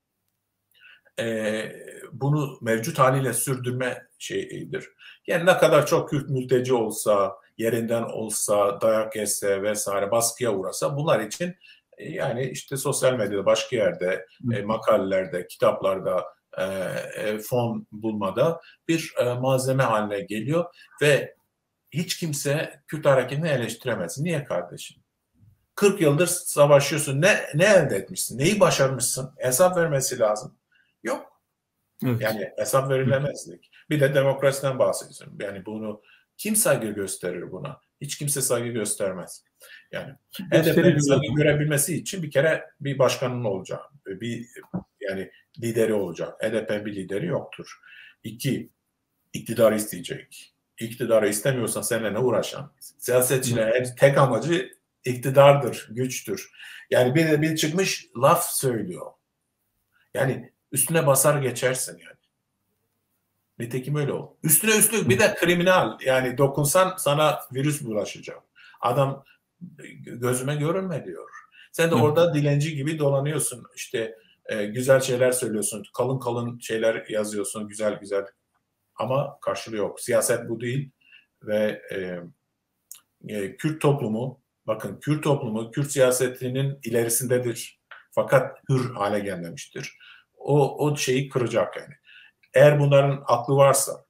bunu mevcut haliyle sürdürme şeyidir. Yani ne kadar çok Kürt mülteci olsa, yerinden olsa, dayak yese vesaire baskıya uğrasa bunlar için yani işte sosyal medyada başka yerde, makalelerde, kitaplarda fon bulmada bir malzeme haline geliyor ve hiç kimse Kürt hareketini eleştiremez. Niye kardeşim? 40 yıldır savaşıyorsun. Ne elde etmişsin? Neyi başarmışsın? Hesap vermesi lazım. Yok. Evet. Yani hesap verilemezlik. Bir de demokrasiden bahsediyorsun. Yani bunu kim saygı gösterir buna? hiç kimse saygı göstermez. Yani HDP'nin saygı görebilmesi için bir kere bir başkanın olacak, bir yani lideri olacak. HDP'nin bir lideri yoktur. 2, iktidar isteyecek. İktidarı istemiyorsan seninle ne uğraşan? Siyasetçilerin tek amacı iktidardır, güçtür. Yani bir çıkmış laf söylüyor. Yani üstüne basar geçersin yani. Nitekim öyle o. Üstüne üstlük bir de kriminal. Yani dokunsan sana virüs bulaşacak. Adam gözüme görünme diyor. Sen de orada dilenci gibi dolanıyorsun. İşte güzel şeyler söylüyorsun. Kalın kalın şeyler yazıyorsun. Güzel güzel. Ama karşılığı yok. Siyaset bu değil. Ve Kürt toplumu, bakın Kürt toplumu Kürt siyasetinin ilerisindedir. Fakat hür hale gelmemiştir. O şeyi kıracak yani. Eğer bunların aklı varsa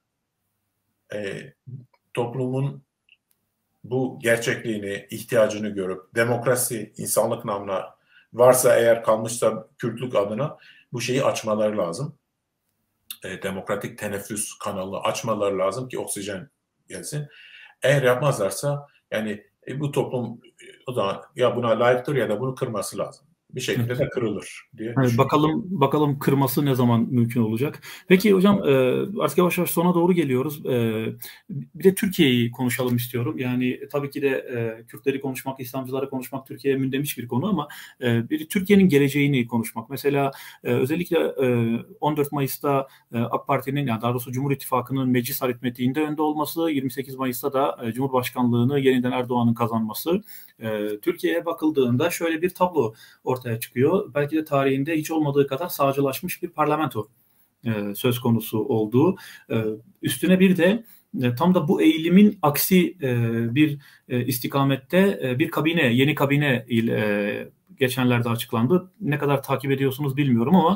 toplumun bu gerçekliğini, ihtiyacını görüp demokrasi, insanlık namına varsa eğer kalmışsa Kürtlük adına bu şeyi açmaları lazım. Demokratik teneffüs kanalı açmaları lazım ki oksijen gelsin. Eğer yapmazlarsa yani bu toplum o zaman ya buna layıktır ya da bunu kırması lazım. Bir şekilde de kırılır diye düşünüyorum. Bakalım kırması ne zaman mümkün olacak. Peki hocam artık yavaş yavaş sona doğru geliyoruz. Bir de Türkiye'yi konuşalım istiyorum. Yani tabii ki de Kürtleri konuşmak, İslamcıları konuşmak Türkiye'ye mündemiş bir konu ama bir Türkiye'nin geleceğini konuşmak. Mesela özellikle 14 Mayıs'ta AK Parti'nin yani daha doğrusu Cumhur İttifakı'nın meclis aritmetiğinde önde olması, 28 Mayıs'ta da Cumhurbaşkanlığını yeniden Erdoğan'ın kazanması. Türkiye'ye bakıldığında şöyle bir tablo ortaya çıkıyor. Belki de tarihinde hiç olmadığı kadar sağcılaşmış bir parlamento söz konusu olduğu. Üstüne bir de tam da bu eğilimin aksi bir istikamette bir kabine, yeni kabine geçenlerde açıklandı. Ne kadar takip ediyorsunuz bilmiyorum ama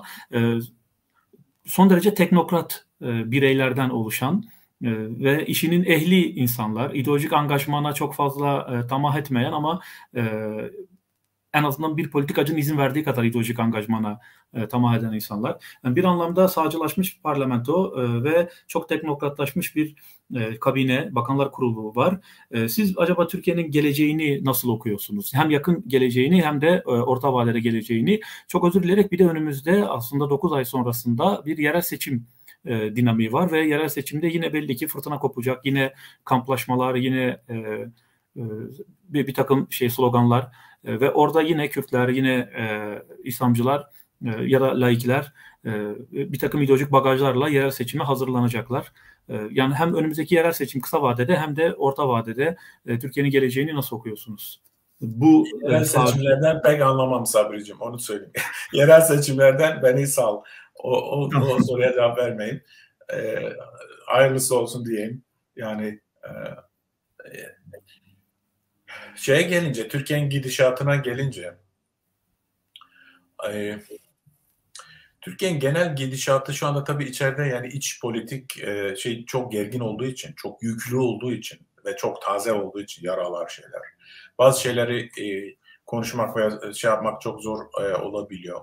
son derece teknokrat bireylerden oluşan ve işinin ehli insanlar, ideolojik angajmana çok fazla tamah etmeyen ama en azından bir politikacının izin verdiği kadar ideolojik angajmana tamah eden insanlar. Yani bir anlamda sağcılaşmış bir parlamento ve çok teknokratlaşmış bir kabine, bakanlar kurulu var. Siz acaba Türkiye'nin geleceğini nasıl okuyorsunuz? Hem yakın geleceğini hem de orta vadede geleceğini. Çok özür dileyerek bir de önümüzde aslında 9 ay sonrasında bir yerel seçim dinamiği var ve yerel seçimde yine belli ki fırtına kopacak. Yine kamplaşmalar, yine bir takım sloganlar ve orada yine Kürtler, yine İslamcılar ya da laikler bir takım ideolojik bagajlarla yerel seçime hazırlanacaklar. Yani hem önümüzdeki yerel seçim kısa vadede hem de orta vadede Türkiye'nin geleceğini nasıl okuyorsunuz? Bu yerel seçimlerden pek anlamam Sabri'cim, onu söyleyeyim. Yerel seçimlerden beni sal. O soruya cevap vermeyin. Hayırlısı olsun diyeyim. Yani şeye gelince, Türkiye'nin gidişatına gelince Türkiye'nin genel gidişatı şu anda tabii içeride yani iç politik çok gergin olduğu için, çok yüklü olduğu için ve çok taze olduğu için yaralar şeyler. Bazı şeyleri konuşmak veya yapmak çok zor olabiliyor.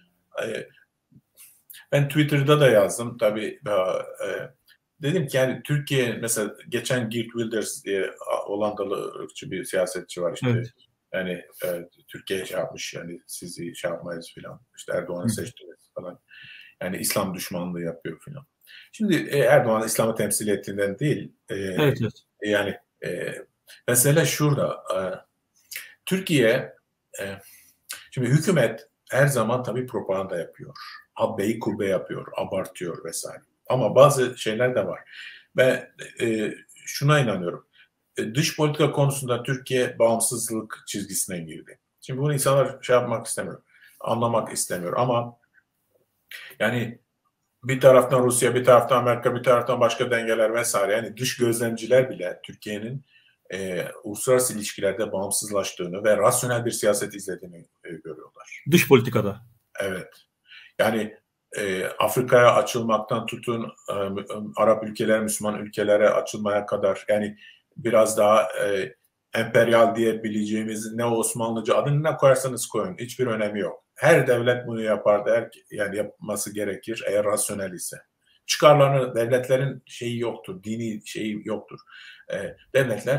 Ben Twitter'da da yazdım tabii. Dedim ki yani Türkiye mesela geçen Geert Wilders diye Hollandalı ırkçı bir siyasetçi var işte. Evet. Yani Türkiye yapmış yani sizi yapmayız filan. İşte Erdoğan'ı seçtiniz falan. Yani İslam düşmanlığı yapıyor filan. Şimdi Erdoğan İslam'ı temsil ettiğinden değil. Evet. Yani mesele şurada. Türkiye şimdi hükümet her zaman tabii propaganda yapıyor. Habbeyi kubbe yapıyor, abartıyor vesaire. Ama bazı şeyler de var. Ben şuna inanıyorum. Dış politika konusunda Türkiye bağımsızlık çizgisine girdi. Şimdi bunu insanlar yapmak istemiyor, anlamak istemiyor. Ama yani bir taraftan Rusya, bir taraftan Amerika, bir taraftan başka dengeler vesaire. Yani dış gözlemciler bile Türkiye'nin uluslararası ilişkilerde bağımsızlaştığını ve rasyonel bir siyaset izlediğini görüyorlar. Dış politikada. Evet. Yani Afrika'ya açılmaktan tutun Arap ülkeler, Müslüman ülkelere açılmaya kadar yani biraz daha emperyal diyebileceğimiz ne Osmanlıca adını ne koyarsanız koyun hiçbir önemi yok. Her devlet bunu yapardı. Yani yapması gerekir eğer rasyonel ise. Çıkarlarını devletlerin şeyi yoktur, dini şeyi yoktur. Devletler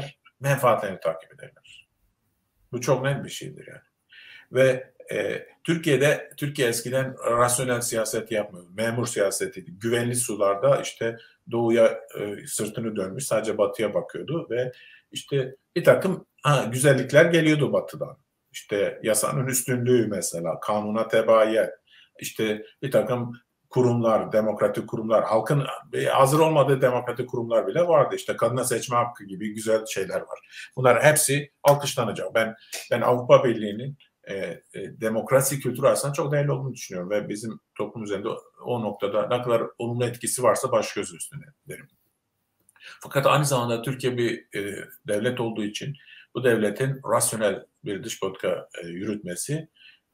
menfaatlerini takip ederler. Bu çok net bir şeydir yani. Ve Türkiye eskiden rasyonel siyaset yapmıyordu. Memur siyasetiydi. Güvenli sularda işte doğuya sırtını dönmüş, sadece batıya bakıyordu ve işte bir takım güzellikler geliyordu batıdan. İşte yasanın üstünlüğü mesela, kanuna tebayet, işte bir takım kurumlar, demokratik kurumlar, halkın hazır olmadığı demokratik kurumlar bile vardı. İşte kadına seçme hakkı gibi güzel şeyler var. Bunlar hepsi alkışlanacak. Ben Avrupa Birliği'nin demokrasi kültürü aslında çok değerli olduğunu düşünüyorum ve bizim toplum üzerinde o noktada ne kadar olumlu etkisi varsa baş göz üstüne derim. Fakat aynı zamanda Türkiye bir devlet olduğu için bu devletin rasyonel bir dış politika yürütmesi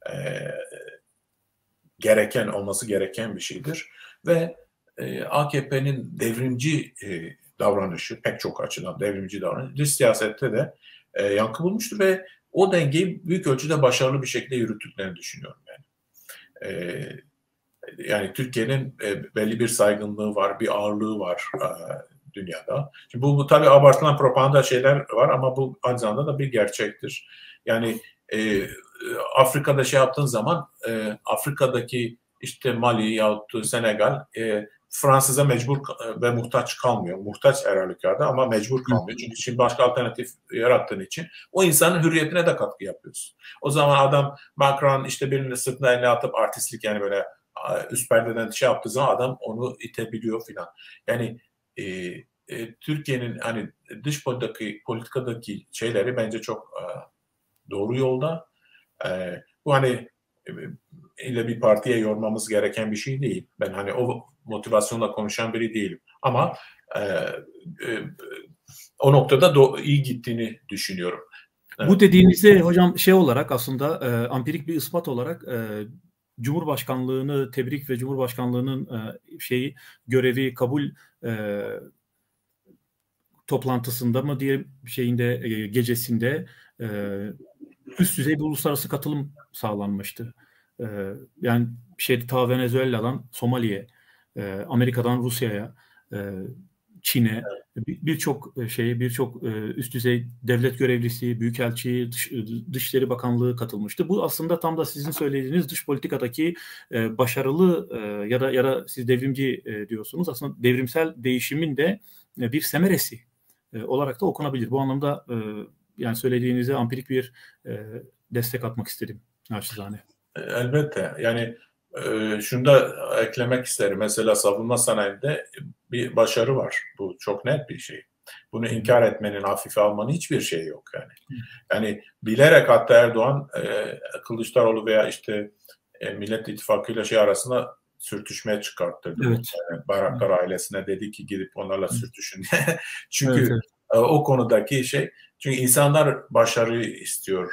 olması gereken bir şeydir ve AKP'nin devrimci davranışı, pek çok açıdan devrimci davranışı dış siyasette de yankı bulmuştur ve o dengeyi büyük ölçüde başarılı bir şekilde yürüttüklerini düşünüyorum yani. Yani Türkiye'nin belli bir saygınlığı var, bir ağırlığı var dünyada. Şimdi bu tabii abartılan propaganda şeyler var ama bu aynı zamanda da bir gerçektir. Yani Afrika'da şey yaptığın zaman Afrika'daki işte Mali yahut Senegal Fransız'a mecbur ve muhtaç kalmıyor. Muhtaç her halükarda ama mecbur kalmıyor. Çünkü şimdi başka alternatif yarattığın için o insanın hürriyetine de katkı yapıyorsun. O zaman adam Macron işte birinin sırtına elini atıp artistlik yani böyle üst perdeden şey yaptığı zaman adam onu itebiliyor filan. Yani Türkiye'nin hani dış politikadaki şeyleri bence çok doğru yolda. Bu hani ile bir partiye yormamız gereken bir şey değil. Ben hani o motivasyonla konuşan biri değilim. Ama o noktada iyi gittiğini düşünüyorum. Evet. Bu dediğinizde hocam şey olarak aslında ampirik bir ispat olarak Cumhurbaşkanlığını tebrik ve Cumhurbaşkanlığının görevi kabul toplantısında mı diye gecesinde üst düzey bir uluslararası katılım sağlanmıştı. Yani ta Venezuela'dan Somali'ye, Amerika'dan Rusya'ya, Çin'e birçok üst düzey devlet görevlisi, büyükelçi, Dışişleri Bakanlığı katılmıştı. Bu aslında tam da sizin söylediğiniz dış politikadaki başarılı ya da siz devrimci diyorsunuz. Aslında devrimsel değişimin de bir semeresi olarak da okunabilir. Bu anlamda yani söylediğinize ampirik bir destek atmak istedim naçizane. Elbette. Yani şunu da eklemek isterim. Mesela savunma sanayinde bir başarı var. Bu çok net bir şey. Bunu inkar etmenin, hafife almanın hiçbir şeyi yok yani. Yani bilerek hatta Erdoğan Kılıçdaroğlu veya işte Millet İttifakı ile arasında sürtüşmeye çıkarttırdı. Evet. Yani Bayraktar ailesine dedi ki gidip onlarla sürtüşün. Çünkü o konudaki çünkü insanlar başarıyı istiyor.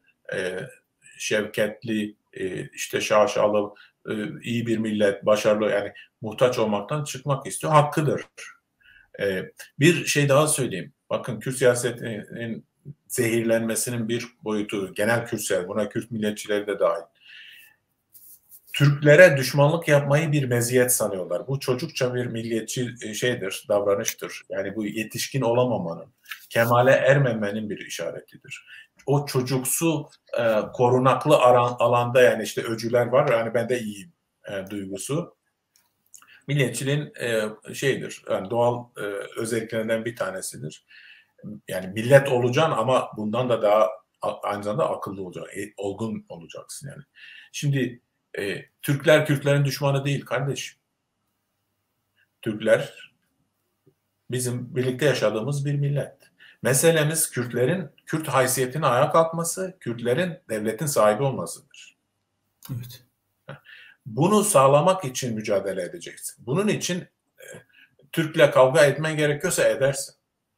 Şevketli, işte şaşalı, iyi bir millet, başarılı yani muhtaç olmaktan çıkmak istiyor. Hakkıdır. Bir şey daha söyleyeyim. Bakın Kürt siyasetinin zehirlenmesinin bir boyutu, genel Kürt siyaseti, buna Kürt milliyetçileri de dahil. Türklere düşmanlık yapmayı bir meziyet sanıyorlar. Bu çocukça bir milliyetçi davranıştır. Yani bu yetişkin olamamanın, kemale ermemenin bir işaretidir. O çocuksu, korunaklı alanda yani işte öcüler var, yani ben de iyiyim duygusu. Milliyetçiliğin yani doğal özelliklerinden bir tanesidir. Yani millet olacaksın ama bundan da daha aynı zamanda akıllı olacaksın, olgun olacaksın yani. Şimdi Türkler Kürtlerin düşmanı değil kardeşim. Türkler bizim birlikte yaşadığımız bir millet. Meselemiz Kürtlerin Kürt haysiyetine ayağa kalkması, Kürtlerin devletin sahibi olmasıdır. Evet. Bunu sağlamak için mücadele edeceksin. Bunun için Türk'le kavga etmen gerekiyorsa edersin.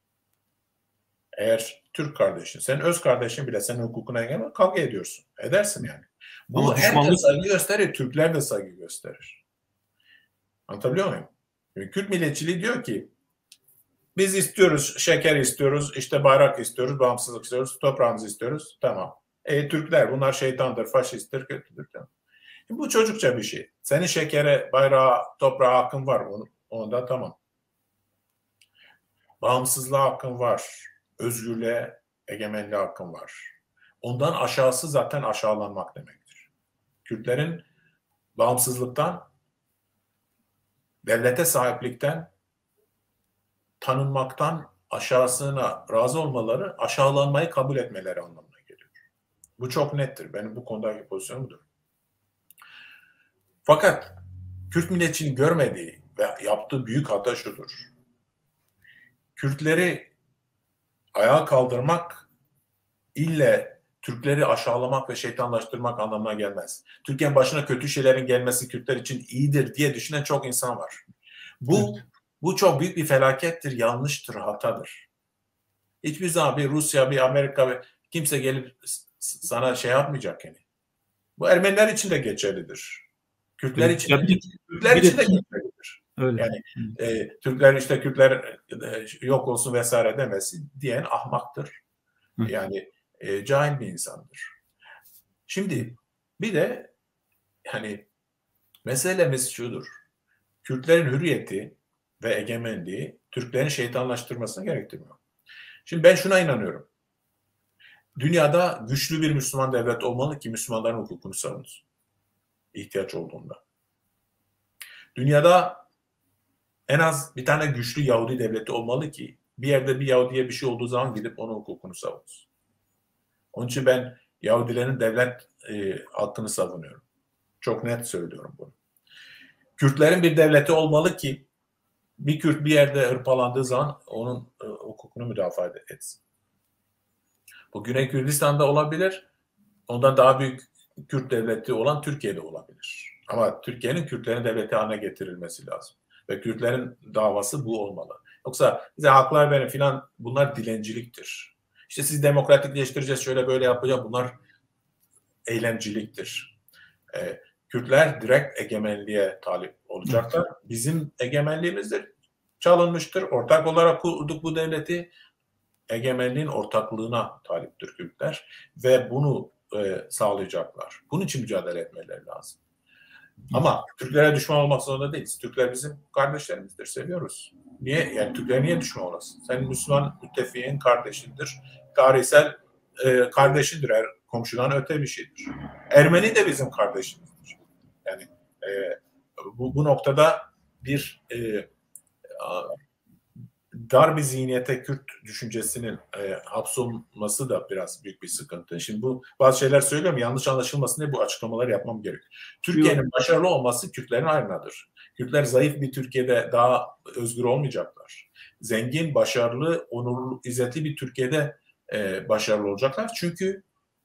Eğer Türk kardeşin, senin öz kardeşin bile senin hukukuna engel kavga ediyorsun. Edersin yani. Bu herkes saygı gösterir, Türkler de saygı gösterir. Anlatabiliyor muyum? Yani Kürt milliyetçiliği diyor ki biz istiyoruz, şeker istiyoruz, işte bayrak istiyoruz, bağımsızlık istiyoruz, toprağımızı istiyoruz. Tamam. Türkler bunlar şeytandır, faşisttir, kötüdür. Tamam. Bu çocukça bir şey. Senin şekere, bayrağa, toprağa hakkın var. Onda tamam. Bağımsızlığa hakkın var. özgürlüğe, egemenliğe hakkım var. Ondan aşağısı zaten aşağılanmak demektir. Kürtlerin bağımsızlıktan, devlete sahiplikten, tanınmaktan aşağısına razı olmaları, aşağılanmayı kabul etmeleri anlamına geliyor. Bu çok nettir. Benim bu konudaki pozisyonum budur. Fakat Kürt milletçinin görmediği ve yaptığı büyük hata şudur. Kürtleri ayağa kaldırmak ille Türkleri aşağılamak ve şeytanlaştırmak anlamına gelmez. Türkiye'nin başına kötü şeylerin gelmesi Kürtler için iyidir diye düşünen çok insan var. Bu çok büyük bir felakettir, yanlıştır, hatadır. Hiçbir zaman bir Rusya, bir Amerika, kimse gelip sana şey yapmayacak yani. Bu Ermeniler için de geçerlidir. Kürtler için de geçerlidir. Öyle. Yani Kürtler yok olsun vesaire demesi diyen ahmaktır. Yani cahil bir insandır. Şimdi bir de hani meselemiz şudur. Kürtlerin hürriyeti ve egemenliği Türklerin şeytanlaştırmasını gerektirmiyor. Şimdi ben şuna inanıyorum. Dünyada güçlü bir Müslüman devlet olmalı ki Müslümanların hukukunu savunsun. İhtiyaç olduğunda. Dünyada en az bir tane güçlü Yahudi devleti olmalı ki bir yerde bir Yahudiye bir şey olduğu zaman gidip onun hukukunu savunsun. Onun için ben Yahudilerin devlet hakkını savunuyorum. Çok net söylüyorum bunu. Kürtlerin bir devleti olmalı ki bir Kürt bir yerde hırpalandığı zaman onun hukukunu müdafaa etsin. Bu Güney Kürdistan'da olabilir. Ondan daha büyük Kürt devleti olan Türkiye'de olabilir. Ama Türkiye'nin Kürtlerin devleti haline getirilmesi lazım. Ve Kürtlerin davası bu olmalı. Yoksa bize haklar verin filan, bunlar dilenciliktir. İşte siz demokratikleştireceğiz, şöyle böyle yapacağız, bunlar eylemciliktir. Kürtler direkt egemenliğe talip olacaklar. Bizim egemenliğimizdir, çalınmıştır. Ortak olarak kurduk bu devleti. Egemenliğin ortaklığına taliptir Kürtler ve bunu sağlayacaklar. Bunun için mücadele etmeleri lazım. Ama Türklere düşman olmak zorunda değiliz. Türkler bizim kardeşlerimizdir, seviyoruz. Niye? Yani Türkler niye düşman olasın? Senin Müslüman müttefiğin kardeşindir. Tarihsel kardeşindir. Komşudan öte bir şeydir. Ermeni de bizim kardeşimizdir. Yani bu noktada bir dar bir zihniyete Kürt düşüncesinin hapsolması da biraz büyük bir sıkıntı. Şimdi bu bazı şeyler söylüyorum, yanlış anlaşılmasın diye bu açıklamaları yapmam gerekiyor. Türkiye'nin başarılı olması Kürtlerin hayrınadır. Kürtler zayıf bir Türkiye'de daha özgür olmayacaklar. Zengin, başarılı, onurlu, izzetli bir Türkiye'de başarılı olacaklar. Çünkü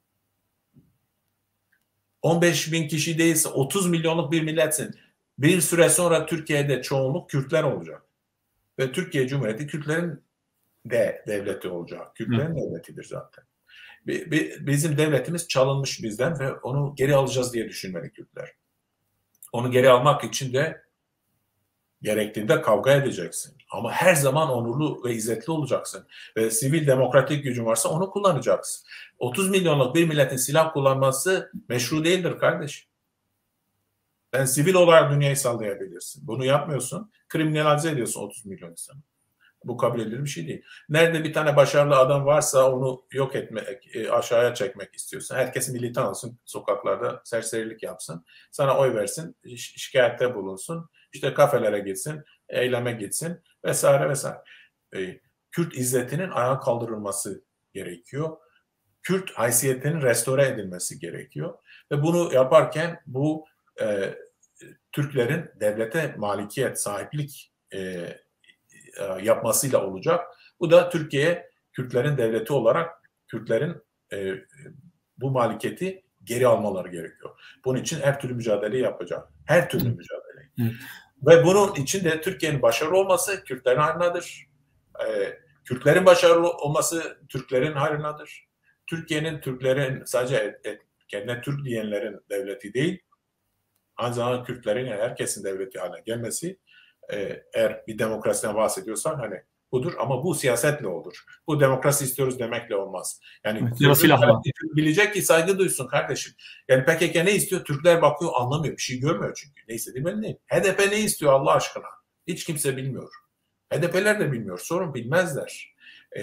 15 bin kişi değilse 30 milyonluk bir milletsin. Bir süre sonra Türkiye'de çoğunluk Kürtler olacak. Ve Türkiye Cumhuriyeti Kürtlerin de devleti olacak. Kürtlerin devletidir zaten. Bizim devletimiz çalınmış bizden ve onu geri alacağız diye düşünmeli Kürtler. Onu geri almak için de gerektiğinde kavga edeceksin. Ama her zaman onurlu ve izzetli olacaksın. Ve sivil demokratik gücün varsa onu kullanacaksın. 30 milyonluk bir milletin silah kullanması meşru değildir kardeşim. Sen sivil olarak dünyayı sallayabilirsin. Bunu yapmıyorsun. Kriminalize ediyorsun 30 milyon insanı. Bu kabul edilir bir şey değil. Nerede bir tane başarılı adam varsa onu yok etmek, aşağıya çekmek istiyorsun. Herkes militan olsun, sokaklarda serserilik yapsın. Sana oy versin, şikayette bulunsun. İşte kafelere gitsin, eyleme gitsin vesaire vesaire. Kürt izzetinin ayağa kaldırılması gerekiyor. Kürt haysiyetinin restore edilmesi gerekiyor. Ve bunu yaparken bu Türklerin devlete malikiyet, sahiplik yapmasıyla olacak. Bu da Türkiye, Kürtlerin devleti olarak Kürtlerin bu malikiyeti geri almaları gerekiyor. Bunun için her türlü mücadele yapacak. Her türlü mücadele. Ve bunun için de Türkiye'nin başarılı olması Kürtlerin hayrınadır. Kürtlerin başarılı olması Türklerin hayrınadır. Türklerin sadece kendine Türk diyenlerin devleti değil, aynı zamanda Kürtlerin, yani herkesin devleti haline gelmesi, eğer bir demokrasiden bahsediyorsan hani budur, ama bu siyasetle olur. Bu demokrasi istiyoruz demekle olmaz. Yani bilecek ki saygı duysun kardeşim. Yani PKK ne istiyor? Türkler bakıyor, anlamıyor. Bir şey görmüyor çünkü. Ne istediği belli değil. HDP ne istiyor Allah aşkına? Hiç kimse bilmiyor. HDP'ler de bilmiyor. Sorun bilmezler.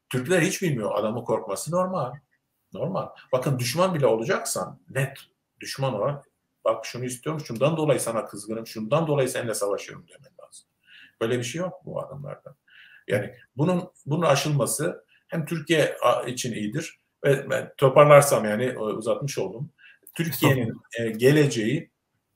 Türkler hiç bilmiyor. Adamın korkması normal. Normal. Bakın düşman bile olacaksan net düşman olarak bak şunu istiyorum, şundan dolayı sana kızgınım, şundan dolayı seninle savaşıyorum demen lazım. Böyle bir şey yok bu adamlarda. Yani bunun aşılması hem Türkiye için iyidir ve ben toparlarsam yani uzatmış oldum. Türkiye'nin geleceği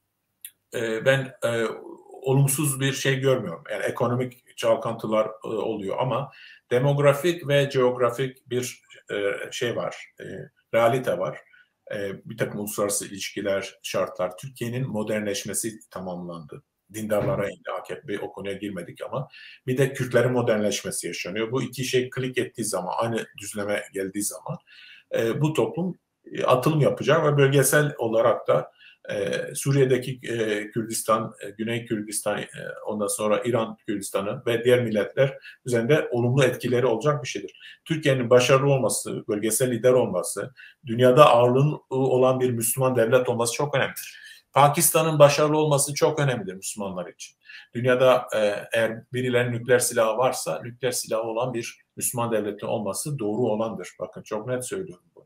ben olumsuz bir şey görmüyorum. Yani ekonomik çalkantılar oluyor ama demografik ve coğrafik bir şey var, realite var. Bir takım uluslararası ilişkiler, şartlar. Türkiye'nin modernleşmesi tamamlandı. Dindarlara indi AKP, o konuya girmedik ama bir de Kürtlerin modernleşmesi yaşanıyor. Bu iki şey klik ettiği zaman, aynı düzleme geldiği zaman bu toplum atılım yapacak ve bölgesel olarak da Suriye'deki Kürdistan, Güney Kürdistan, ondan sonra İran Kürdistan'ı ve diğer milletler üzerinde olumlu etkileri olacak bir şeydir. Türkiye'nin başarılı olması, bölgesel lider olması, dünyada ağırlığı olan bir Müslüman devlet olması çok önemlidir. Pakistan'ın başarılı olması çok önemlidir Müslümanlar için. Dünyada eğer birilerinin nükleer silahı varsa, nükleer silahı olan bir Müslüman devletin olması doğru olandır. Bakın çok net söylüyorum bunu.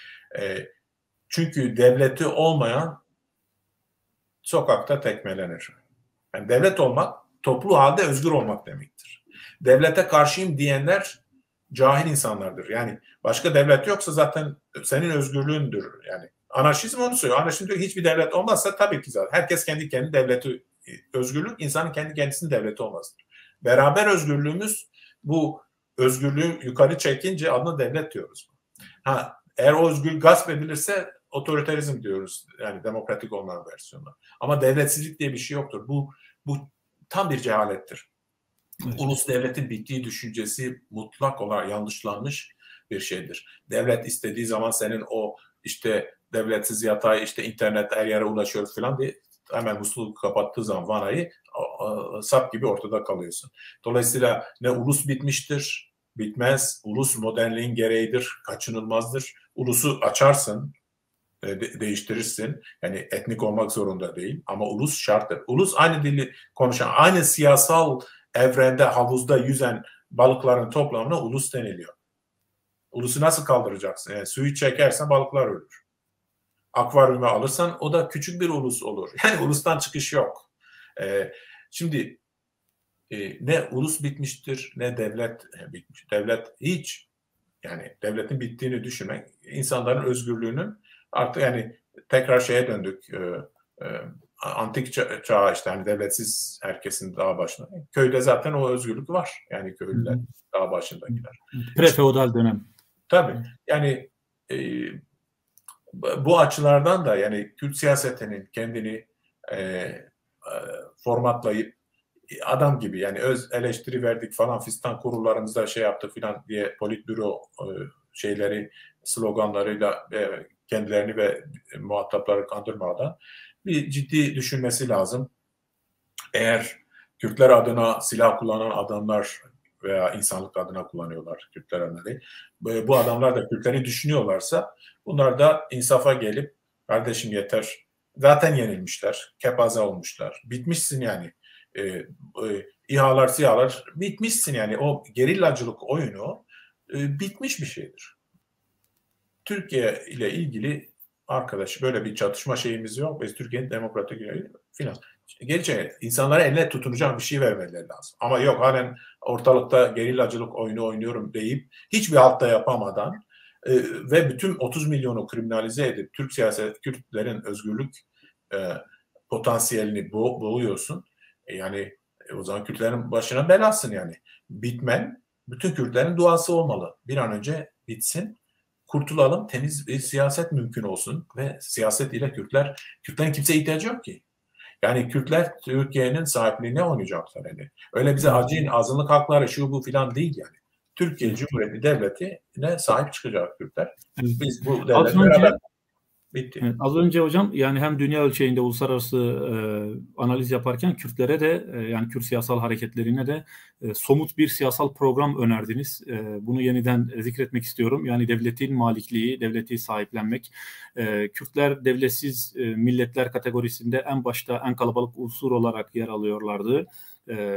Çünkü devleti olmayan sokakta tekmelenir. Yani devlet olmak, toplu halde özgür olmak demektir. Devlete karşıyım diyenler cahil insanlardır. Yani başka devlet yoksa zaten senin özgürlüğündür. Yani anarşizm onu söylüyor. Anarşizm diyor hiçbir devlet olmazsa tabii ki zaten herkes kendi devleti, özgürlük insanın kendi kendisinin devleti olmasıdır. Beraber özgürlüğümüz bu özgürlüğü yukarı çekince adına devlet diyoruz. Eğer o özgürlük gasp edilirse otoriterizm diyoruz. Yani demokratik olmayan versiyonu. Ama devletsizlik diye bir şey yoktur. Bu tam bir cehalettir. Evet. Ulus devletin bittiği düşüncesi mutlak olarak yanlışlanmış bir şeydir. Devlet istediği zaman senin o işte devletsiz yatay işte internet her yere ulaşıyor falan diye hemen musluğu kapattığı zaman vanayı sap gibi ortada kalıyorsun. Dolayısıyla ne ulus bitmiştir, bitmez. Ulus modernliğin gereğidir, kaçınılmazdır. Ulusu açarsın, değiştirirsin. Yani etnik olmak zorunda değil ama ulus şarttır. Ulus aynı dili konuşan, aynı siyasal evrende havuzda yüzen balıkların toplamına ulus deniliyor. Ulusu nasıl kaldıracaksın? Yani suyu çekersen balıklar ölür. Akvaryuma alırsan o da küçük bir ulus olur. Yani ulustan çıkış yok. Şimdi ne ulus bitmiştir ne devlet bitmiş. Devlet hiç, yani devletin bittiğini düşünmek, insanların özgürlüğünün artık yani tekrar şeye döndük. Antik çağa işte hani devletsiz herkesin dağ başında. Köyde zaten o özgürlük var. Yani köylüler, dağ başındakiler. Prefeodal dönem. Tabii. Yani bu açılardan da yani Kürt siyasetinin kendini formatlayıp adam gibi yani öz eleştiri verdik falan fistan kurullarımızda şey yaptı filan diye politbüro şeyleri sloganlarıyla kendilerini ve muhatapları kandırmadan bir ciddi düşünmesi lazım. Eğer Kürtler adına silah kullanan adamlar veya insanlık adına kullanıyorlar Kürtler adına değil. Bu adamlar da Kürtleri düşünüyorlarsa bunlar da insafa gelip kardeşim yeter. Zaten yenilmişler. Kepaze olmuşlar. Bitmişsin yani. İHA'lar, SİHA'lar bitmişsin yani. O gerillacılık oyunu bitmiş bir şeydir. Türkiye ile ilgili arkadaş böyle bir çatışma şeyimiz yok. Biz Türkiye'nin demokratik filan. Gerçekten insanlara eline tutunacak bir şey vermeleri lazım. Ama yok halen ortalıkta gerillacılık oyunu oynuyorum deyip hiçbir altta yapamadan ve bütün 30 milyonu kriminalize edip Türk siyaset, Kürtlerin özgürlük potansiyelini boğuyorsun. Yani o zaman Kürtlerin başına belasın yani. Bitmen bütün Kürtlerin duası olmalı. Bir an önce bitsin. Kurtulalım, temiz bir siyaset mümkün olsun ve siyaset ile Kürtlerin kimseye ihtiyacı yok ki. Yani Kürtler Türkiye'nin sahipliğine oynayacaklar yani. Öyle bize acil azınlık hakları şu bu filan değil yani. Türkiye Cumhuriyeti Devleti'ne sahip çıkacak Kürtler. Biz bu devlet beraber bitti. Evet, az önce hocam yani hem dünya ölçeğinde uluslararası analiz yaparken Kürtlere de yani Kürt siyasal hareketlerine de somut bir siyasal program önerdiniz. Bunu yeniden zikretmek istiyorum. Yani devletin malikliği, devleti sahiplenmek. Kürtler devletsiz milletler kategorisinde en başta en kalabalık unsur olarak yer alıyorlardı.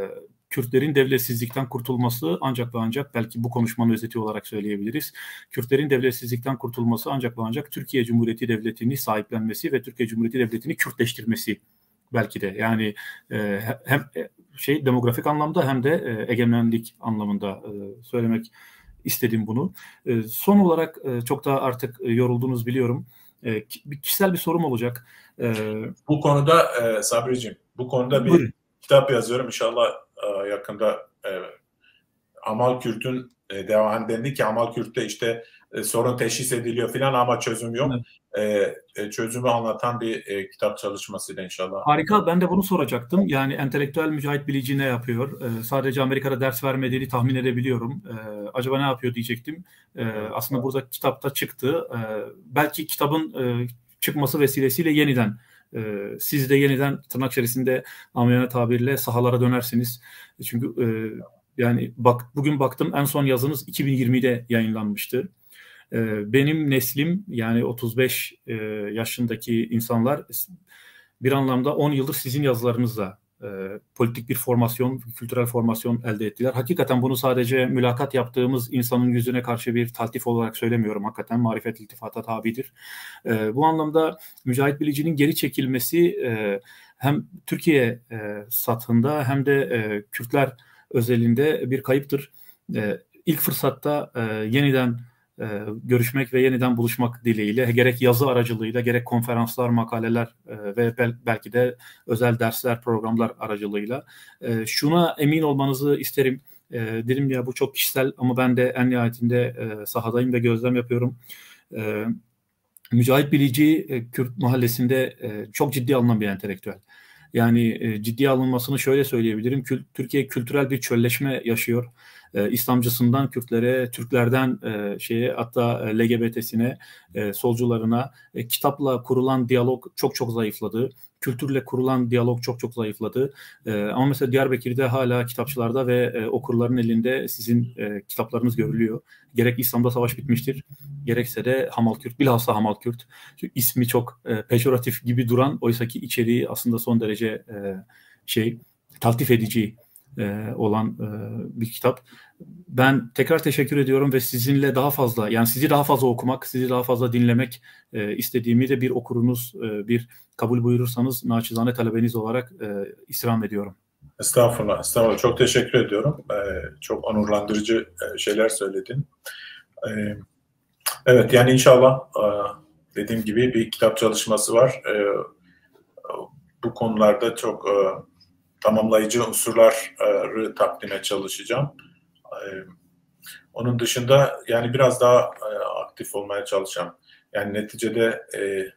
Kürtlerin devletsizlikten kurtulması ancak ve ancak, belki bu konuşmanın özeti olarak söyleyebiliriz. Kürtlerin devletsizlikten kurtulması ancak ve ancak Türkiye Cumhuriyeti Devleti'ni sahiplenmesi ve Türkiye Cumhuriyeti Devleti'ni Kürtleştirmesi belki de. Yani hem demografik anlamda hem de egemenlik anlamında söylemek istedim bunu. Son olarak çok da artık yoruldunuz biliyorum. Kişisel bir sorum olacak. Bu konuda Sabri'cim, bu konuda bir kitap yazıyorum. İnşallah yakında Amal Kürt'ün devam denildi ki Amal Kürt'te işte sorun teşhis ediliyor filan ama çözüm yok. Çözümü anlatan bir kitap çalışmasıyla inşallah. Harika. Ben de bunu soracaktım. Yani entelektüel Mücahit Bilici ne yapıyor? Sadece Amerika'da ders vermediğini tahmin edebiliyorum. Acaba ne yapıyor diyecektim. Aslında burada kitapta çıktı. Belki kitabın çıkması vesilesiyle yeniden siz de yeniden tırnak içerisinde amiyane tabirle sahalara dönersiniz. Çünkü yani bugün baktım, en son yazınız 2020'de yayınlanmıştı. Benim neslim, yani 35 yaşındaki insanlar bir anlamda 10 yıldır sizin yazılarınızla politik bir formasyon, kültürel formasyon elde ettiler. Hakikaten bunu sadece mülakat yaptığımız insanın yüzüne karşı bir taltif olarak söylemiyorum. Hakikaten marifet iltifata tabidir. Bu anlamda Mücahit Bilici'nin geri çekilmesi hem Türkiye sathında hem de Kürtler özelinde bir kayıptır. İlk fırsatta yeniden görüşmek ve yeniden buluşmak dileğiyle, gerek yazı aracılığıyla, gerek konferanslar, makaleler ve belki de özel dersler, programlar aracılığıyla şuna emin olmanızı isterim. Dedim ya, bu çok kişisel ama ben de en nihayetinde sahadayım ve gözlem yapıyorum. Mücahit Bilici Kürt mahallesinde çok ciddi alınan bir entelektüel. Yani ciddiye alınmasını şöyle söyleyebilirim. Türkiye kültürel bir çölleşme yaşıyor. İslamcısından Kürtlere, Türklerden hatta LGBT'sine, solcularına kitapla kurulan diyalog çok zayıfladı. Kültürle kurulan diyalog çok zayıfladı. Ama mesela Diyarbakır'da hala kitapçılarda ve okurların elinde sizin kitaplarınız görülüyor. Gerek İslam'da savaş bitmiştir, gerekse de Hamal Kürt, bilhassa Hamal Kürt. Çünkü ismi çok pejoratif gibi duran, oysaki içeriği aslında son derece taltif edici olan bir kitap. Ben tekrar teşekkür ediyorum ve sizinle daha fazla, yani sizi daha fazla okumak, sizi daha fazla dinlemek istediğimi de bir okurunuz, bir kabul buyurursanız naçizane talebeniz olarak istirham ediyorum. Estağfurullah, estağfurullah. Çok teşekkür ediyorum. Çok onurlandırıcı şeyler söyledin. Evet, yani inşallah dediğim gibi bir kitap çalışması var. Bu konularda çok tamamlayıcı unsurları takdime çalışacağım. Onun dışında yani biraz daha aktif olmaya çalışacağım. Yani neticede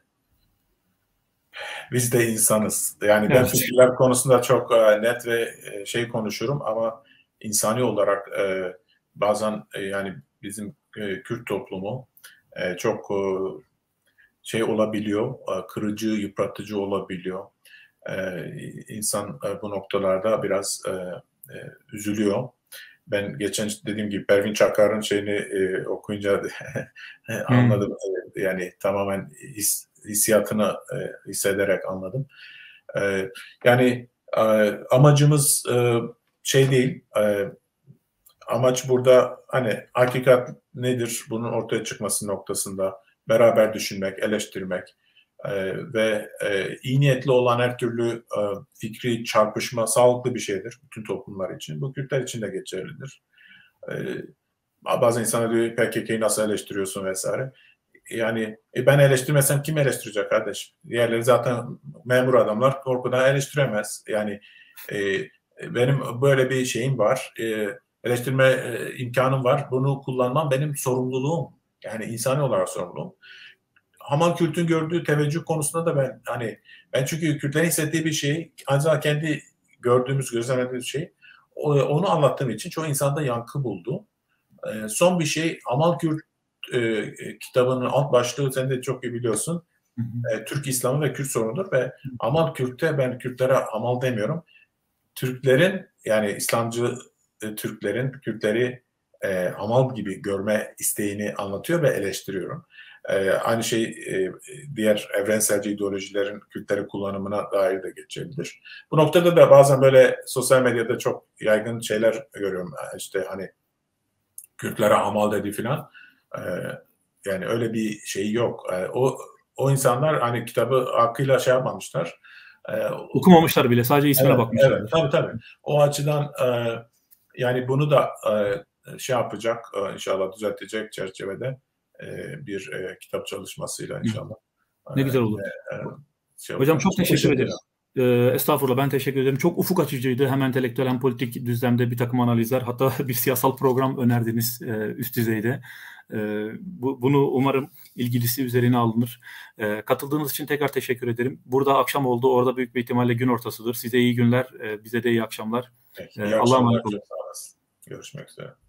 biz de insanız. Yani ben fikirler konusunda çok net ve konuşurum ama insani olarak bazen yani bizim Kürt toplumu çok olabiliyor, kırıcı, yıpratıcı olabiliyor. İnsan bu noktalarda biraz üzülüyor. Ben geçen dediğim gibi Pervin Çakar'ın okuyunca anladım. Yani tamamen hissiyatını hissederek anladım. Yani amacımız değil. Amaç burada hani hakikat nedir? Bunun ortaya çıkması noktasında beraber düşünmek, eleştirmek ve iyi niyetli olan her türlü fikri çarpışma sağlıklı bir şeydir bütün toplumlar için. Bu Kürtler için de geçerlidir. Bazı insanlar diyor PKK'yı nasıl eleştiriyorsun vesaire. Yani ben eleştirmesem kim eleştirecek kardeş? Diğerleri zaten memur adamlar, korkudan eleştiremez. Yani benim böyle bir şeyim var. Eleştirme imkanım var. Bunu kullanmam benim sorumluluğum. Yani insani olarak sorumluluğum. Hamal Kürt'ün gördüğü teveccüh konusunda da ben çünkü Kürtlerin hissettiği bir şey, ancak kendi gördüğümüz, gözlemlediğimiz şey, onu anlattığım için çoğu insanda yankı buldu. Son bir şey, Hamal Kürt kitabının alt başlığı sen de çok iyi biliyorsun. Türk İslamı ve Kürt sorunudur ve Hamal Kürt'te ben Kürtlere Hamal demiyorum. Türklerin yani İslamcı Türklerin Kürtleri Hamal gibi görme isteğini anlatıyor ve eleştiriyorum. Aynı şey diğer evrenselci ideolojilerin Kürtleri kullanımına dair de geçebilir. Bu noktada da bazen böyle sosyal medyada çok yaygın şeyler görüyorum. İşte hani Kürtlere hamal dedi filan. Yani öyle bir şey yok. O insanlar hani kitabı hakkıyla şey yapmamışlar. Okumamışlar bile. Sadece ismine bakmışlar. Evet, tabii. O açıdan yani bunu da şey yapacak, inşallah düzeltecek çerçevede bir kitap çalışmasıyla inşallah. Ne güzel olur. Hocam çok teşekkür ederim. Estağfurullah, ben teşekkür ederim. Çok ufuk açıcıydı. Hem entelektüel hem politik düzlemde bir takım analizler. Hatta bir siyasal program önerdiniz üst düzeyde. Bunu umarım ilgilisi üzerine alınır. Katıldığınız için tekrar teşekkür ederim. Burada akşam oldu. Orada büyük bir ihtimalle gün ortasıdır. Size iyi günler. Bize de iyi akşamlar. Allah'a emanet olun. Görüşmek üzere.